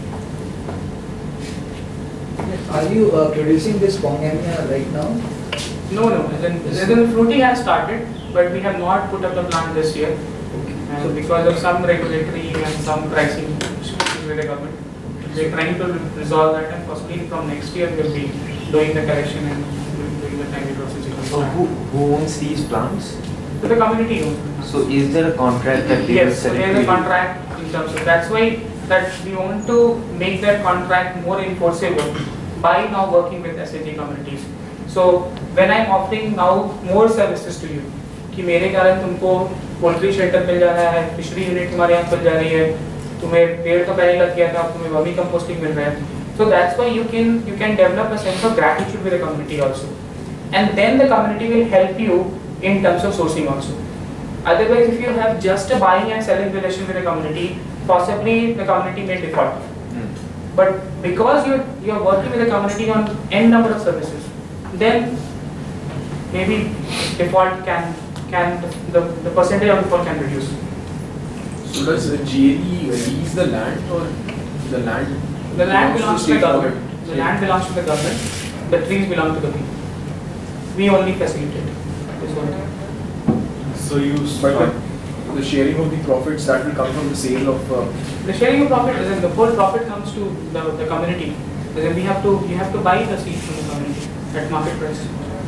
Are you uh, producing this Pong ammonia right now? No, no. As in, as in fruiting has started, but we have not put up the plant this year. And so because of some regulatory and some pricing issues with the government, we are trying to resolve that, and possibly from next year we'll be doing the correction and doing the timely processing. So who, who owns these plants? So the community owns. So is there a contract that they will Yes, so sell it there to is a you? contract in terms of, that's why that we want to make that contract more enforceable by now working with S H G communities. So when I am offering now more services to you, कि मेरे कारण तुमको poultry shelter मिल जा रहा है, fishery unit तुम्हारे यहाँ खुल जा रही है, तुम्हें पेड़ तो पहले लग गया था, अब तुम्हें वर्मी कंपोस्टिंग मिल रहा है. So that's why you can you can develop a sense of gratitude with the community also, and then the community will help you in terms of sourcing also. Otherwise, if you have just a buying and selling relation with the community, possibly the community may default. Mm. But because you you are working with the community on n number of services, then maybe default can can the, the percentage of default can reduce. So does the G L E lease the land, or the land? The land belongs to the government. The land belongs to the government. The trees belong to the people. We only facilitate. This one thing. So you but the sharing of the profits that will come from the sale of. Uh, the sharing of profit is the whole profit comes to the, the community. Then we have to you have to buy the seeds from the community at market price.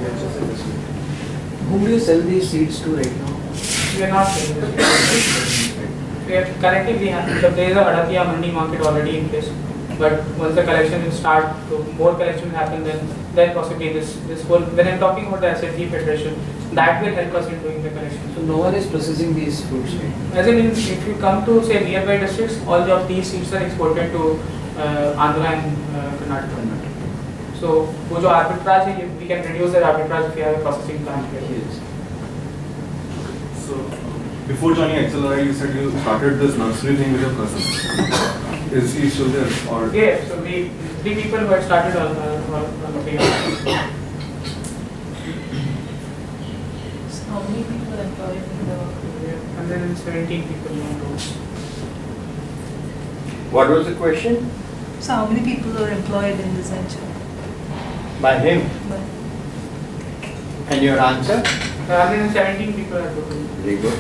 Whom do you sell these seeds to right now? We are not selling this. We are currently we have so there is a Hadatia Mandi market already in place. But once the collection will start, so more collection will happen, then then possibly this this whole when I'm talking about the S H G Federation, that will help us in doing the collection. So no one is processing these fruits, right? As in, if you come to say nearby districts, all of these seeds are exported to uh, Andhra and uh, Karnataka. So, वो जो arbitrage है, we can reduce that arbitrage if we have a processing plant here. Yes. So, before joining X L R I, you said you started this nursery thing with your cousin. Is he still there? Or yeah, so we three people who had started on uh, on the So how many people are employed in the one hundred seventeen people on roads. What was the question? So how many people are employed in this venture? By him. But And your answer? one hundred seventeen people are total. Very good.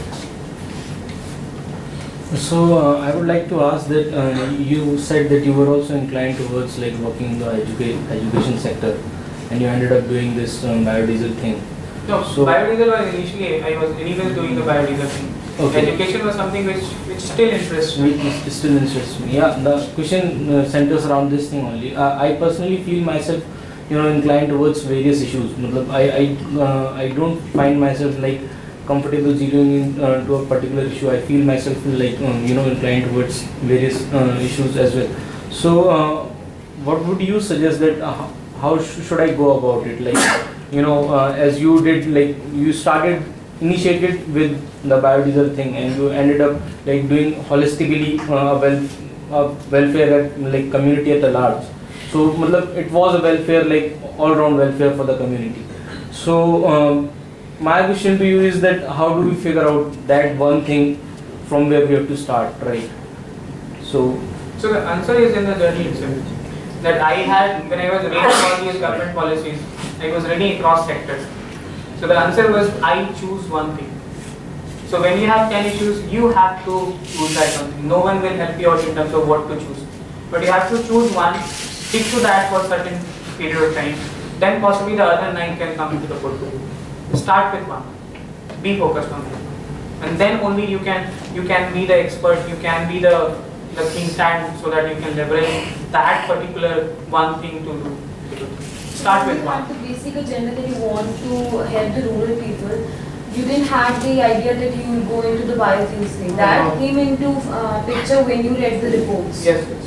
So uh, I would like to ask that uh, you said that you were also inclined towards like working in the educa education sector, and you ended up doing this um, biodiesel thing. No, so biodiesel was initially I was anyways doing the biodiesel thing. Okay. Education was something which which still interests me. Which still interests me. Yeah, the question uh, centers around this thing only. Uh, I personally feel myself, you know, inclined towards various issues. I I uh, I don't find myself like comfortable zeroing in uh, to a particular issue. I feel myself like um, you know inclined towards various uh, issues as well. So, uh, what would you suggest that uh, how sh should I go about it? Like, you know, uh, as you did, like you started initiated with the biodiesel thing, and you ended up like doing holistically uh, well uh, welfare at like community at a large. So, matlab, it was a welfare like all round welfare for the community. So. Um, My question to you is that how do we figure out that one thing from where we have to start, right? So, so the answer is in the journey itself. That I had when I was reading all these government policies, I was reading across sectors. So the answer was I choose one thing. So when you have ten issues, you have to choose that one thing. No one will help you out in terms of what to choose, but you have to choose one, stick to that for a certain period of time. Then possibly the other nine can come into the portfolio. Start with one. Be focused on it, and then only you can you can be the expert. You can be the the king stand, so that you can leverage that particular one thing to do. Start with one. The basic agenda that you want to help the rural people. You didn't have the idea that you will go into the biofuels thing. That no. came into uh, picture when you read the reports. Yes. yes.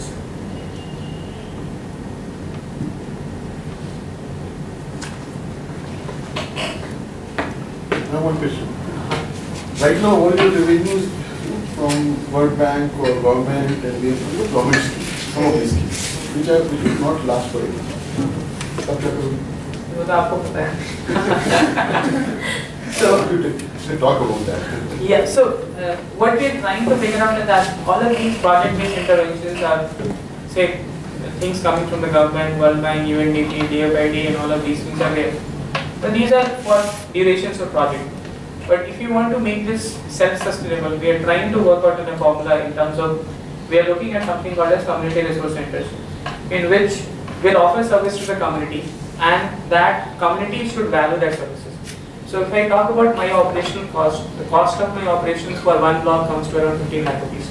I have one question. Right now, all your revenues from World Bank or government and we have government schemes, some of these schemes, which are which will not last forever. वो तो आपको पता है. So, you talk about that. Yeah, so uh, what we are trying to figure out is that all of these project-based interventions are, say, things coming from the government, World Bank, U N D P, D F I D, and all of these things are there. But these are for durations of project. But if you want to make this self-sustainable, we are trying to work out in a formula in terms of, we are looking at something called as community resource centers, in which we'll offer service to the community, and that community should value that services. So if I talk about my operational cost, the cost of my operations for one block comes to around fifteen lakh rupees.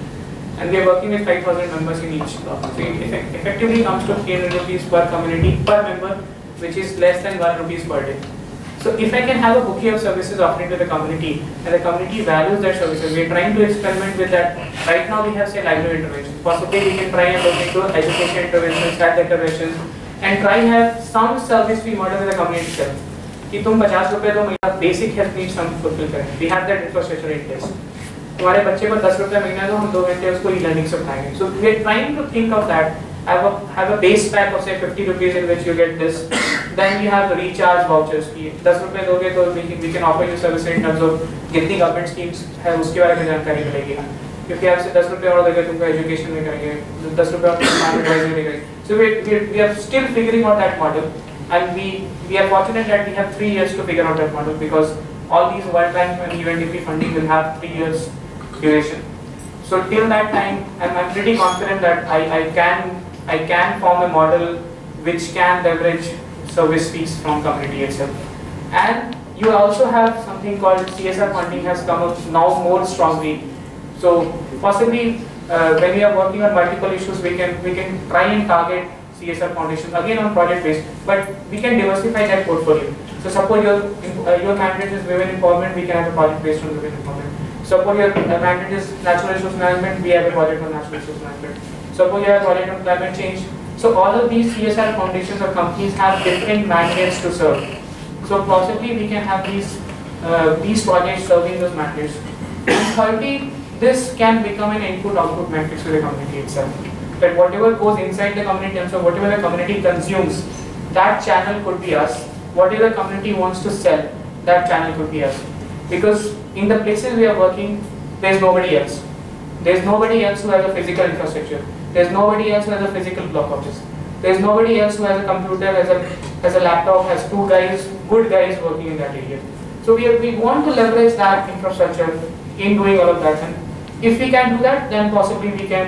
And we are working with five thousand members in each block. So it effect effectively comes to three hundred rupees per community, per member, which is less than one rupees per day. So if I can have a bouquet of services offering to the community, and the community values their services, we are trying to experiment with that. Right now we have, say, livelihood interventions. Possibly we can try and look into education interventions, health interventions, and try and have some service fee model with the community itself. कि तुम पचास रुपए दो महीना basic health needs हम fulfil करें. We have that infrastructure in place. तुम्हारे बच्चे को दस रुपए महीना दो, हम दो घंटे उसको ई लर्निंग से पढ़ाएंगे. So we are trying to think of that. Have a have a base pack of say fifty rupees in which you get this. Then you have the recharge vouchers. कि दस रुपए दोगे तो we can we can offer you service in terms of जितनी government schemes है उसके बारे में जानकारी मिलेगी. क्योंकि आपसे दस रुपए और देंगे तुमको एजुकेशन में करेंगे, दस रुपए और एडवाइजरी में करेंगे. So we we we are still figuring out that model. And we, we are fortunate that we have three years to figure out that model, because all these World Bank and U N D P funding will have three years duration. So till that time, I'm, I'm pretty confident that I, I can I can form a model which can leverage service fees from community itself. And you also have something called C S R funding has come up now more strongly. So possibly uh, when we are working on multiple issues, we can we can try and target C S R foundations again on project based, but we can diversify that portfolio. So suppose your uh, your mandate is women empowerment, we can have a project based on women empowerment. Suppose your uh, mandate is natural resource management, we have a project on natural resource management. Suppose you have a project on climate change. So all of these C S R foundations or companies have different mandates to serve. So possibly we can have these uh, these projects serving those mandates. And thirdly, this can become an input-output matrix to the community itself. That whatever goes inside the community, and so whatever the community consumes, that channel could be us. Whatever the community wants to sell, that channel could be us. Because in the places we are working, there is nobody else. There is nobody else who has a physical infrastructure. There is nobody else who has a physical block office. There is nobody else who has a computer, has a has a laptop, has two guys, good guys working in that area. So we are, we want to leverage that infrastructure in doing all of that. And if we can do that, then possibly we can.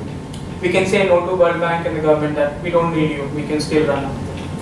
We can say no to World Bank and the government that we don't need you, we can still run.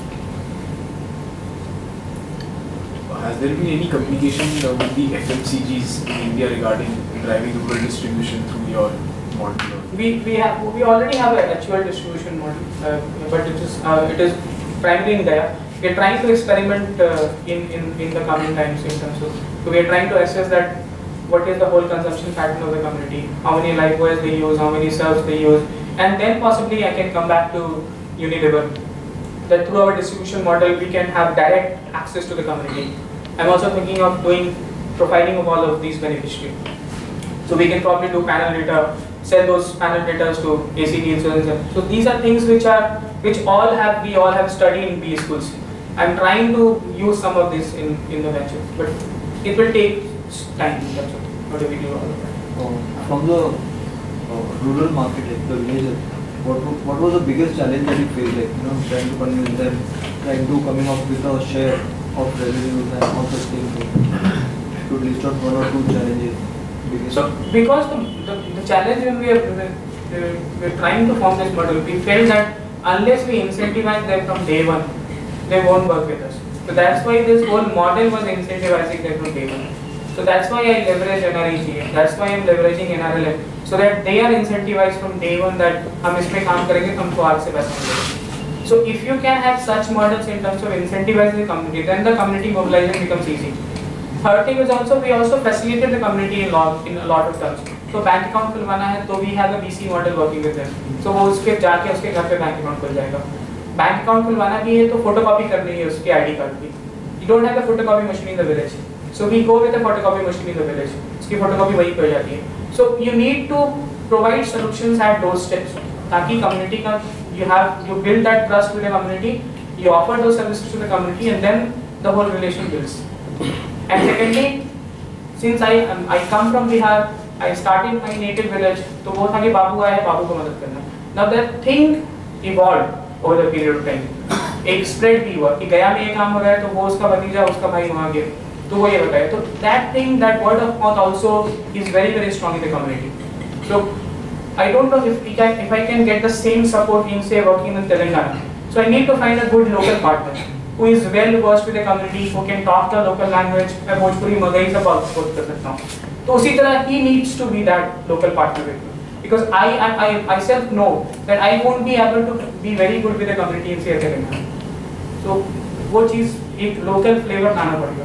Has there been any communication uh, with the F M C Gs in India regarding driving rural distribution through your model? We we have we already have a actual distribution model, uh, but it is uh, it is primarily in Gaya. We are trying to experiment uh, in in in the coming times in terms of. So we are trying to assess that what is the whole consumption pattern of the community, how many live wires they use, how many serves they use. And then possibly I can come back to Unilever, that through our distribution model we can have direct access to the community. I'm also thinking of doing profiling of all of these beneficiaries. So we can probably do panel data, sell those panel data to A C Nielsen. So these are things which are which all have we all have studied in B schools. I'm trying to use some of this in in the venture, but it will take time. That's what. What do we do all of that? Uh, from the uh, rural market, like the villages, what wa- what was the biggest challenge that you faced? Like you know, trying to convince them, trying to coming up with a share of revenues and all such things. To list out one or two challenges. Biggest. So because the, the, the challenge when we are we are we are trying to form this model, we felt that unless we incentivize them from day one, they won't work with us. So that's why this whole model was incentivizing them from day one. So that's why I leverage N R E G M. That's why I'm leveraging N R L M. So that they are incentivized from day one that हम इसमें काम करेंगे तुमको आज से पैसा मिलेगा. So if you can have such models in terms of incentivizing the community, then the community mobilization becomes easy. Third thing is also we also facilitate the community in lot in a lot of terms. So bank account खुलवाना है तो we have a B C model working with them. So वो उसके जाके उसके घर पे bank account खुल जाएगा. बैंक अकाउंट खुलवाना भी है तो फोटोकॉपी करनी है उसके आईडी कार्ड की. You don't have a photocopy machine in the village. So we go with a photocopy machine in the village. इसकी photocopy वही कर जाती है. So you need to provide solutions at those steps. ताकि community का you have you build that trust with the community, you offer those services to the community, and then the whole relation builds. And secondly, since I um, I come from Bihar, I started my native village. तो वो था कि बाबू आए, बाबू को मदद करना. Now that thing evolved over the period of time. एक spread भी हुआ कि गया में ये काम हो रहा है तो वो उसका भतीजा उसका भाई वहाँ गया तो वो ये बताया. तो that thing, that word of mouth also is very very strong in the community. So I don't know if I can, if I can get the same support in say working in Telangana. So I need to find a good local partner who is well versed with the community, who can talk the local language. मैं भोजपुरी मगही से बात कर सकता हूँ. तो उसी तरह he needs to be that local partner with me. Because I, I, I myself know that I won't be able to be very good with the community in say Telangana. So वो चीज़ एक local flavor लाना पड़ेगा.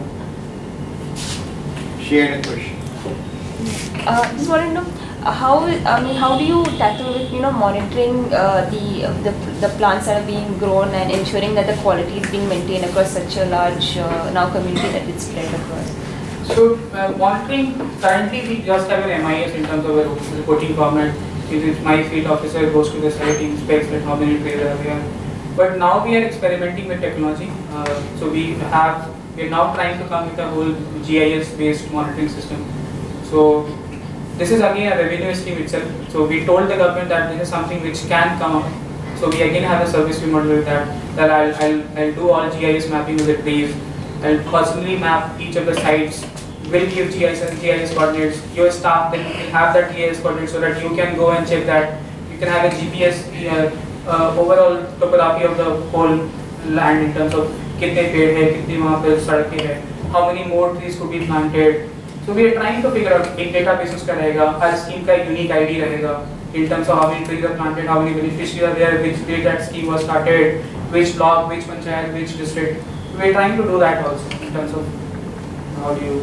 Share a question. Uh, just wanted to know uh, how I mean how do you tackle with you know monitoring uh, the, uh, the the plants that are being grown and ensuring that the quality is being maintained across such a large uh, now community that it's spread across. So uh, monitoring, currently we just have an M I S in terms of a reporting format. It is my field officer goes to the site, inspects that how many trees are there. But now we are experimenting with technology. Uh, so we have we are now trying to come with a whole G I S based monitoring system. So this is again a revenue stream itself. So we told the government that this is something which can come up. So we again have a service fee model with that. That I'll I'll I'll do all G I S mapping of the trees. I'll personally map each of the sites. Will give G I S and G I S coordinates. Your staff then will have that G I S coordinates so that you can go and check that. You can have a G P S uh, uh, overall topography of the whole land in terms of कितने पेड़ है, कितनी वहाँ पे सड़कें हैं, how many more trees could be planted. So we are trying to figure out एक database उसका रहेगा, हर scheme का unique I D रहेगा in terms of how many trees are planted, how many beneficiaries are there, which date that scheme was started, which block, which panchayat, which district. We are trying to do that also in terms of how do you.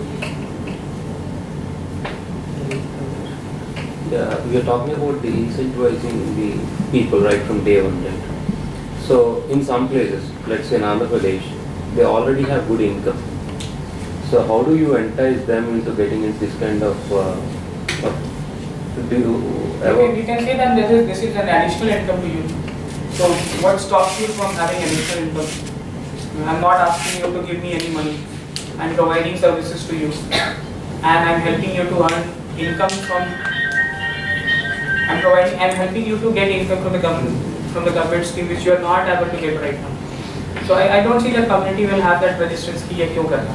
Yeah, we are talking about the incentivizing the people right from day one, right? So in some places, let's say in Andhra Pradesh, they already have good income. So how do you entice them into getting into this kind of? Uh, of do you ever? Okay, we can say that this is this is an additional income to you. So what stops you from having additional income? I'm not asking you to give me any money. I'm providing services to you, and I'm helping you to earn income from. I'm providing. I'm helping you to get income from the government. From the government scheme which you are not able to get right now. So I, I don't see that community will have that resistance ki ye kyun karna.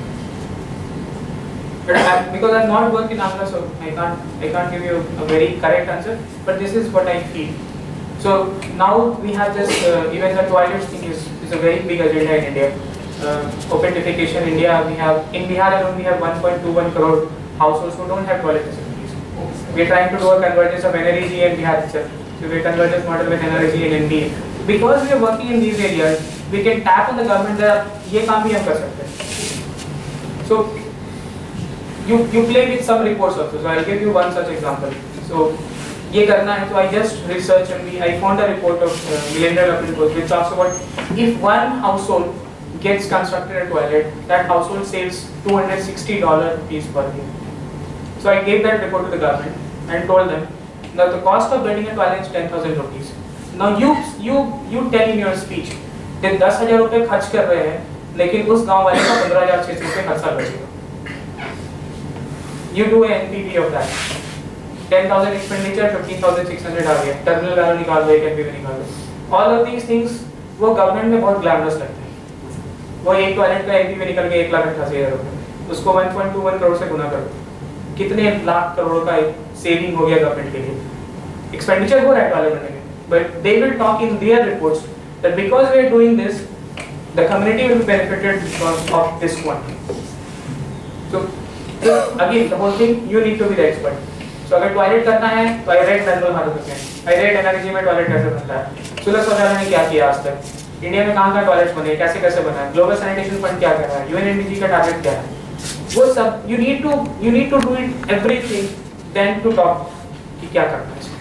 But I, because I have not worked in Andhra, so I can't I can't give you a very correct answer. But this is what I feel. So now we have this uh, even the toilets thing is is a very big agenda in India. Uh, open defecation in India, we have in Bihar alone we have one point two one crore households who don't have toilet facilities. We are trying to do a convergence of energy in Bihar itself. So we convergence model with energy and N D A. Because we are working in these areas, we can tap on the government that ये काम भी हम कर सकते हैं. So you you play with some reports also. So I'll give you one such example. So ये करना है तो I just research and we I found a report of uh, Millennial report which talks about if one household gets constructed a toilet, that household saves two hundred sixty dollars piece per year. So I gave that report to the government and told them. Now the cost of building a toilet is ten thousand rupees. Now you you you tell in your speech that दस हजार रुपए खर्च कर रहे हैं, लेकिन उस गांव वाले का पंद्रह हजार छह सौ रुपए हर साल बचेगा. You do a N P V of that. ten thousand expenditure, fifteen thousand six hundred आ गया. Terminal वैल्यू निकाल दो, एक N P V निकाल दो. All of these things वो गवर्नमेंट में बहुत ग्लैमरस लगते हैं. वो एक टॉयलेट का N P V निकल के एक लाख अट्ठासी हजार रुपए. उसको one point two one crore से गुना कर दो. कितने लाख करोड़ का सेविंग हो गया गवर्नमेंट के लिए. एक्सपेंडिचर हो रहा है टॉयलेट बनने में, but they will talk in their reports that because we are doing this the community will be benefited because of this one. So again the whole thing you need to be the expert. So अगर toilet करना है तो I read manual Bharat में, I read energy में toilet कैसे बनता है, सुलह शौचालय ने क्या किया आज तक, इंडिया में कहाँ कहाँ टॉयलेट्स बने, कैसे कैसे बना है, ग्लोबल सैनिटेशन फंड क्या कर रहा है, यूएनएनडीजी का टारगेट क्या है, वो सब you need to you need to do it everything then to talk कि क्या करना है.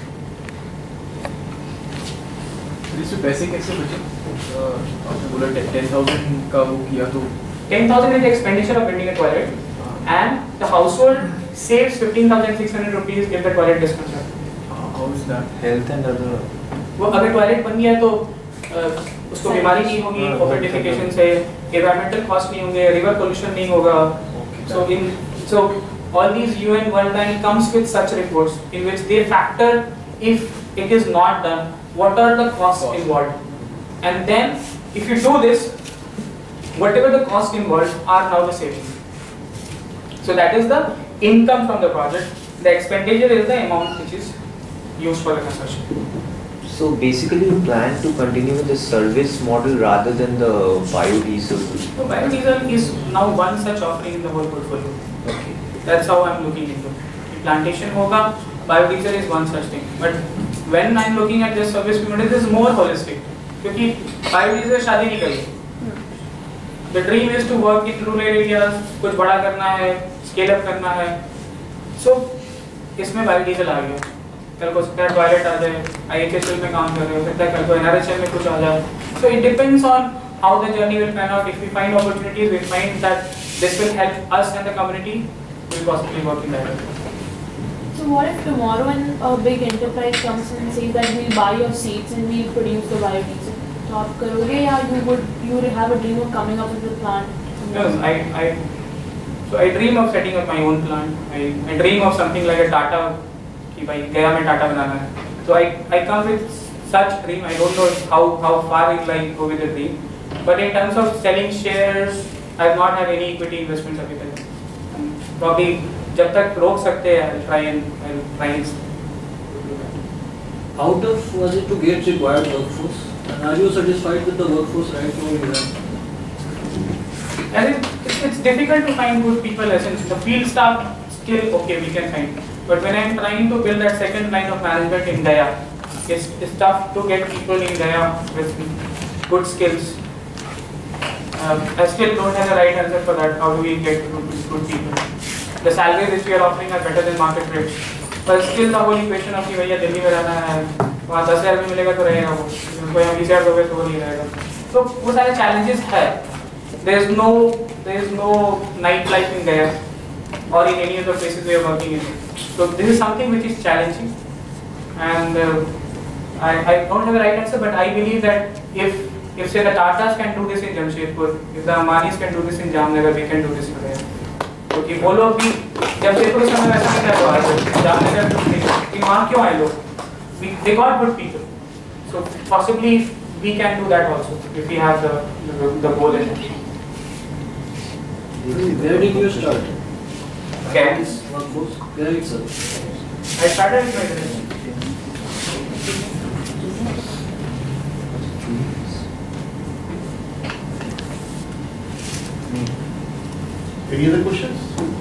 इसमें पैसे कैसे बचे? आपने बोला ten thousand का वो किया तो ten thousand is the expenditure of building a toilet. and the household saves fifteen thousand six hundred rupees if the toilet is constructed. How is that? Health and other. वो अगर toilet बन गया तो उसको बीमारी नहीं होगी, ओवरडिफिकेशन से एनवायरमेंटल कॉस्ट नहीं होंगे, रिवर पोल्यूशन नहीं होगा. So in so all these U N World Bank comes with such reports in which they factor if it is not done, what are the costs involved, and then if you do this, whatever the costs involved are now the savings. So that is the income from the project. The expenditure is the amount which is used for the construction. So basically you plan to continue with the service model rather than the biodiesel? So biodiesel is now one such offering in the whole portfolio. Okay. That's how I'm looking into it. Plantation hoga, biodiesel is one such thing. But when I'm looking at this service model, this is more holistic. Because biodiesel शादी नहीं करेगी. The dream is to work in rural areas, कुछ बड़ा करना है, scale up करना है. So इसमें biodiesel आ गया. कल को सकता है टॉयलेट आ जाए, I H S L में काम कर रहे हो, सकता है कल को N R H M में कुछ आ जाए. So it depends on how the journey will pan out. If we find opportunities, we find that this will help us and the community, we will possibly work in that way. So what if tomorrow when a big enterprise comes and says that we'll buy your seeds and we'll produce the biodiesel? तो आप करोगे या you would you would have a dream of coming up with a plant? No, I I so I dream of setting up my own plant. I I dream of something like a Tata. कि भाई गया में टाटा बनाना है. So I I come with such dream. I don't know how how far will I go with the dream. But in terms of selling shares, I have not had any equity investments अभी तक. Probably जब तक रोक सकते हैं, I'll try and I'll try and. How tough was it to get required workforce? And are you satisfied with the workforce right now you have? And it, it's difficult to find good people. As in the field staff still okay, we can find. But when I'm trying to build that second line of management in Gaya, it's, it's tough to get people in Gaya with good skills. Um, I still don't have the right answer for that. How do we get good, good people? The salaries which we are offering are better than market rates. But still the whole equation of कि भैया दिल्ली में रहना है, वहाँ दस हजार में मिलेगा तो रहेगा वो, उनको यहाँ बीस हजार दोगे तो वो नहीं रहेगा. तो वो सारे challenges है. There is no there is no nightlife in Gaya or in any of the places we are working in. So this is something which is challenging, and uh, I, I don't have the right answer, but I believe that if if say the Tatas can do this in Jamshedpur, if the Ambanis can do this in Jamnagar, we can do this in Gaya. So कि वो लोग भी Jamshedpur के समय वैसा नहीं कर पा रहे थे, Jamnagar कि वहाँ क्यों आए लोग? We they got good people, so possibly we can do that also if we have the the, the goal in it. Where did you start? Okay. Workforce? Where itself? I started with my business. Any other questions?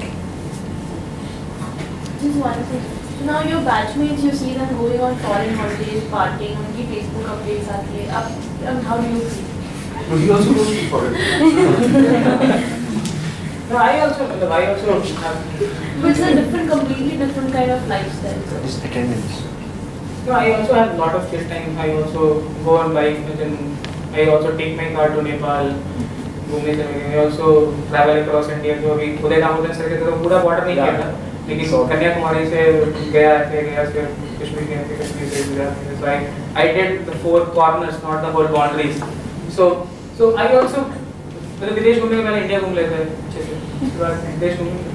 Just one thing. So now your batchmates, you see them going on foreign holidays, partying, उनकी Facebook updates आती है. अब um, how do you feel? No, he also goes to foreign. No, I also, I also have. But it's a different, completely different kind of lifestyle. So. Just attendance. No, I also have a lot of chill time. I also go on bike. Then I also take my car to Nepal. घूमने चले गए. I also travel across India. जो अभी उदय Damodar sir के तो पूरा border नहीं किया था. लेकिन कन्याकुमारी से गया थे गया से कश्मीर गया थे कश्मीर से Gujarat. So I I did the four corners, not the whole boundaries. So so I also मतलब विदेश घूमने के पहले इंडिया घूम लेते हैं अच्छे से. उसके बाद विदेश घूमने.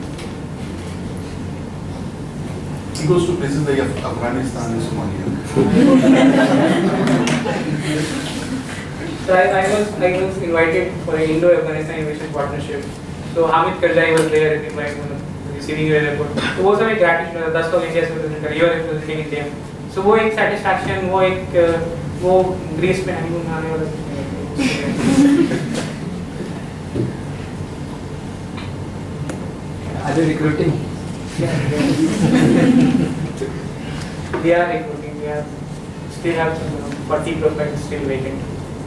He goes to places like Afghanistan and Somalia. So I, I was I was invited for an Indo-Afghanistan Innovation Partnership. So Hamid Karzai was there at my receiving airport. So वो सब एक gratitude दस लोग India से represent you are representing India. So वो एक satisfaction, वो एक वो ग्रीस में हनीमून मनाने वाला. Are they recruiting? We are recruiting. We are still have forty profiles still vacant.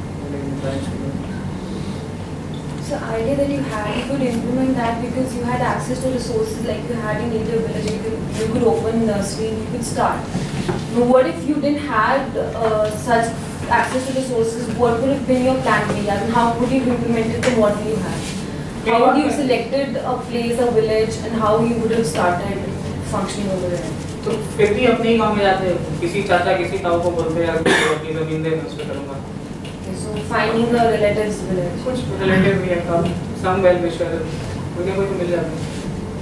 So idea that you had, you could implement that because you had access to resources like you had in native village. You could, you could open nursery, you could start. Now what if you didn't have uh, such access to resources? What would have been your plan B? And how would you have implemented the model you had? how would you have selected a place, a village, and how you would have started functioning over there? तो फिर भी अपने ही गाँव में जाते हैं, किसी चाचा किसी ताऊ को बोलते हैं यार अपनी ज़मीन दे मैं उस पे करूँगा. So finding a relative's village. कुछ relative भी है काम, some well wisher, मुझे कोई तो मिल जाता है.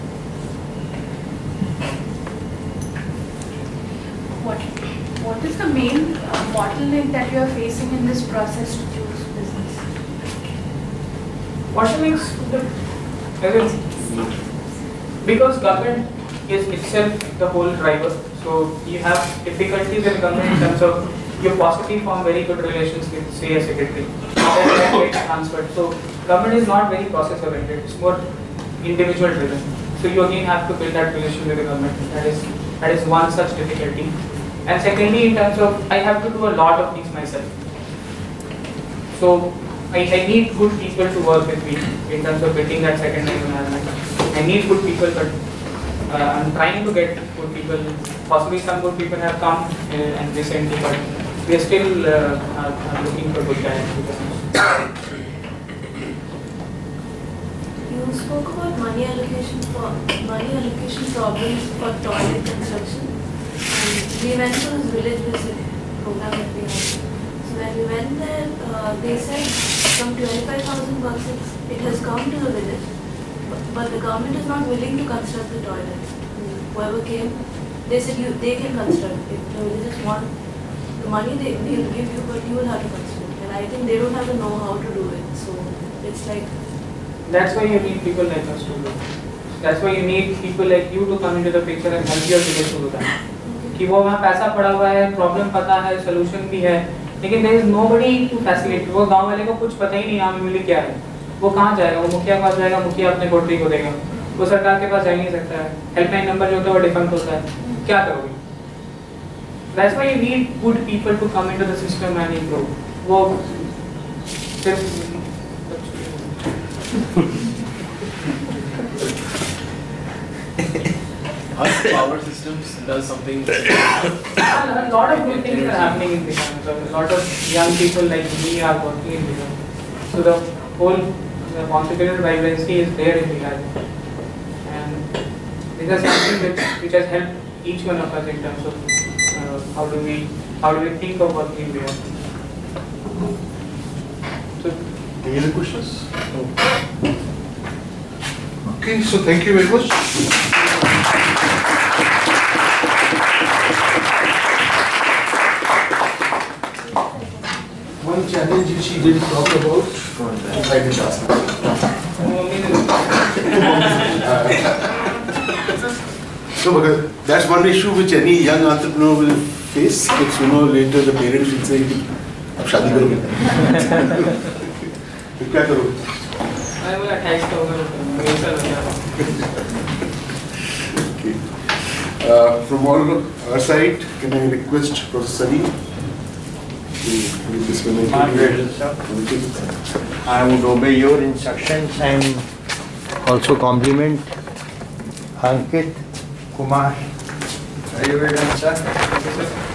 What What is the main uh, bottleneck that you are facing in this process to choose business? Bottlenecks, the because government is itself the whole driver, so you have difficulties in government in terms of you possibly form very good relations with, say, a secretary, then that gets transferred. So government is not very process oriented; it's more individual driven. So you again have to build that relation with the government. That is that is one such difficulty. And secondly, in terms of I have to do a lot of things myself. So I, I need good people to work with me in terms of building that second line management. I need good people, but uh, I'm trying to get good people. Possibly some good people have come uh, and recently, but we are still uh, are, are looking for good guys. You spoke about money allocation for money allocation problems for toilet construction. And we went to this village visit program that we had. So when we went there, uh, they said from twenty-five thousand bucks it has come to the village, but, but the government is not willing to construct the toilets. Whoever came, they said you they can construct it. The villagers want the money they will give you, but you will have to construct. And I think they don't have the know-how to do it. So it's like. That's why you need people like us to do. That's why you need people like you to come into the picture and help your village to do that. कि वो वहाँ पैसा पड़ा हुआ है, problem पता है, solution भी है, लेकिन there is nobody to facilitate. वो गांव वाले को कुछ पता ही नहीं यहाँ मिली क्या है. वो कहाँ जाएगा? वो मुखिया के पास जाएगा, मुखिया अपने कोठरी को देगा. वो सरकार के पास जा ही नहीं सकता है. हेल्पलाइन नंबर जो होता है वो डिफंक्ट होता है. क्या करोगे? That's why you need good people to come into the system and improve. वो सिर्फ Our power systems does something. A lot of good things are happening in Bihar. So a lot of young people like me are working in Bihar. So the whole the contributed vibrancy is there in Bihar. And this is something which, which has helped each one of us in terms of uh, how do we how do we think of working in Bihar. So, any other questions? No. Okay, so thank you very much. One challenge which he didn't talk about, I didn't ask him. So, because that's one issue which any young entrepreneur will face. But sooner or later, the parents will say, "Ab shadi karoge." Then क्या करोगे? I will attach to Okay. Uh, from all our side, can I request Professor Sunny to give this I would obey your instructions and also compliment Ankit, Kumar. Are you well done, sir?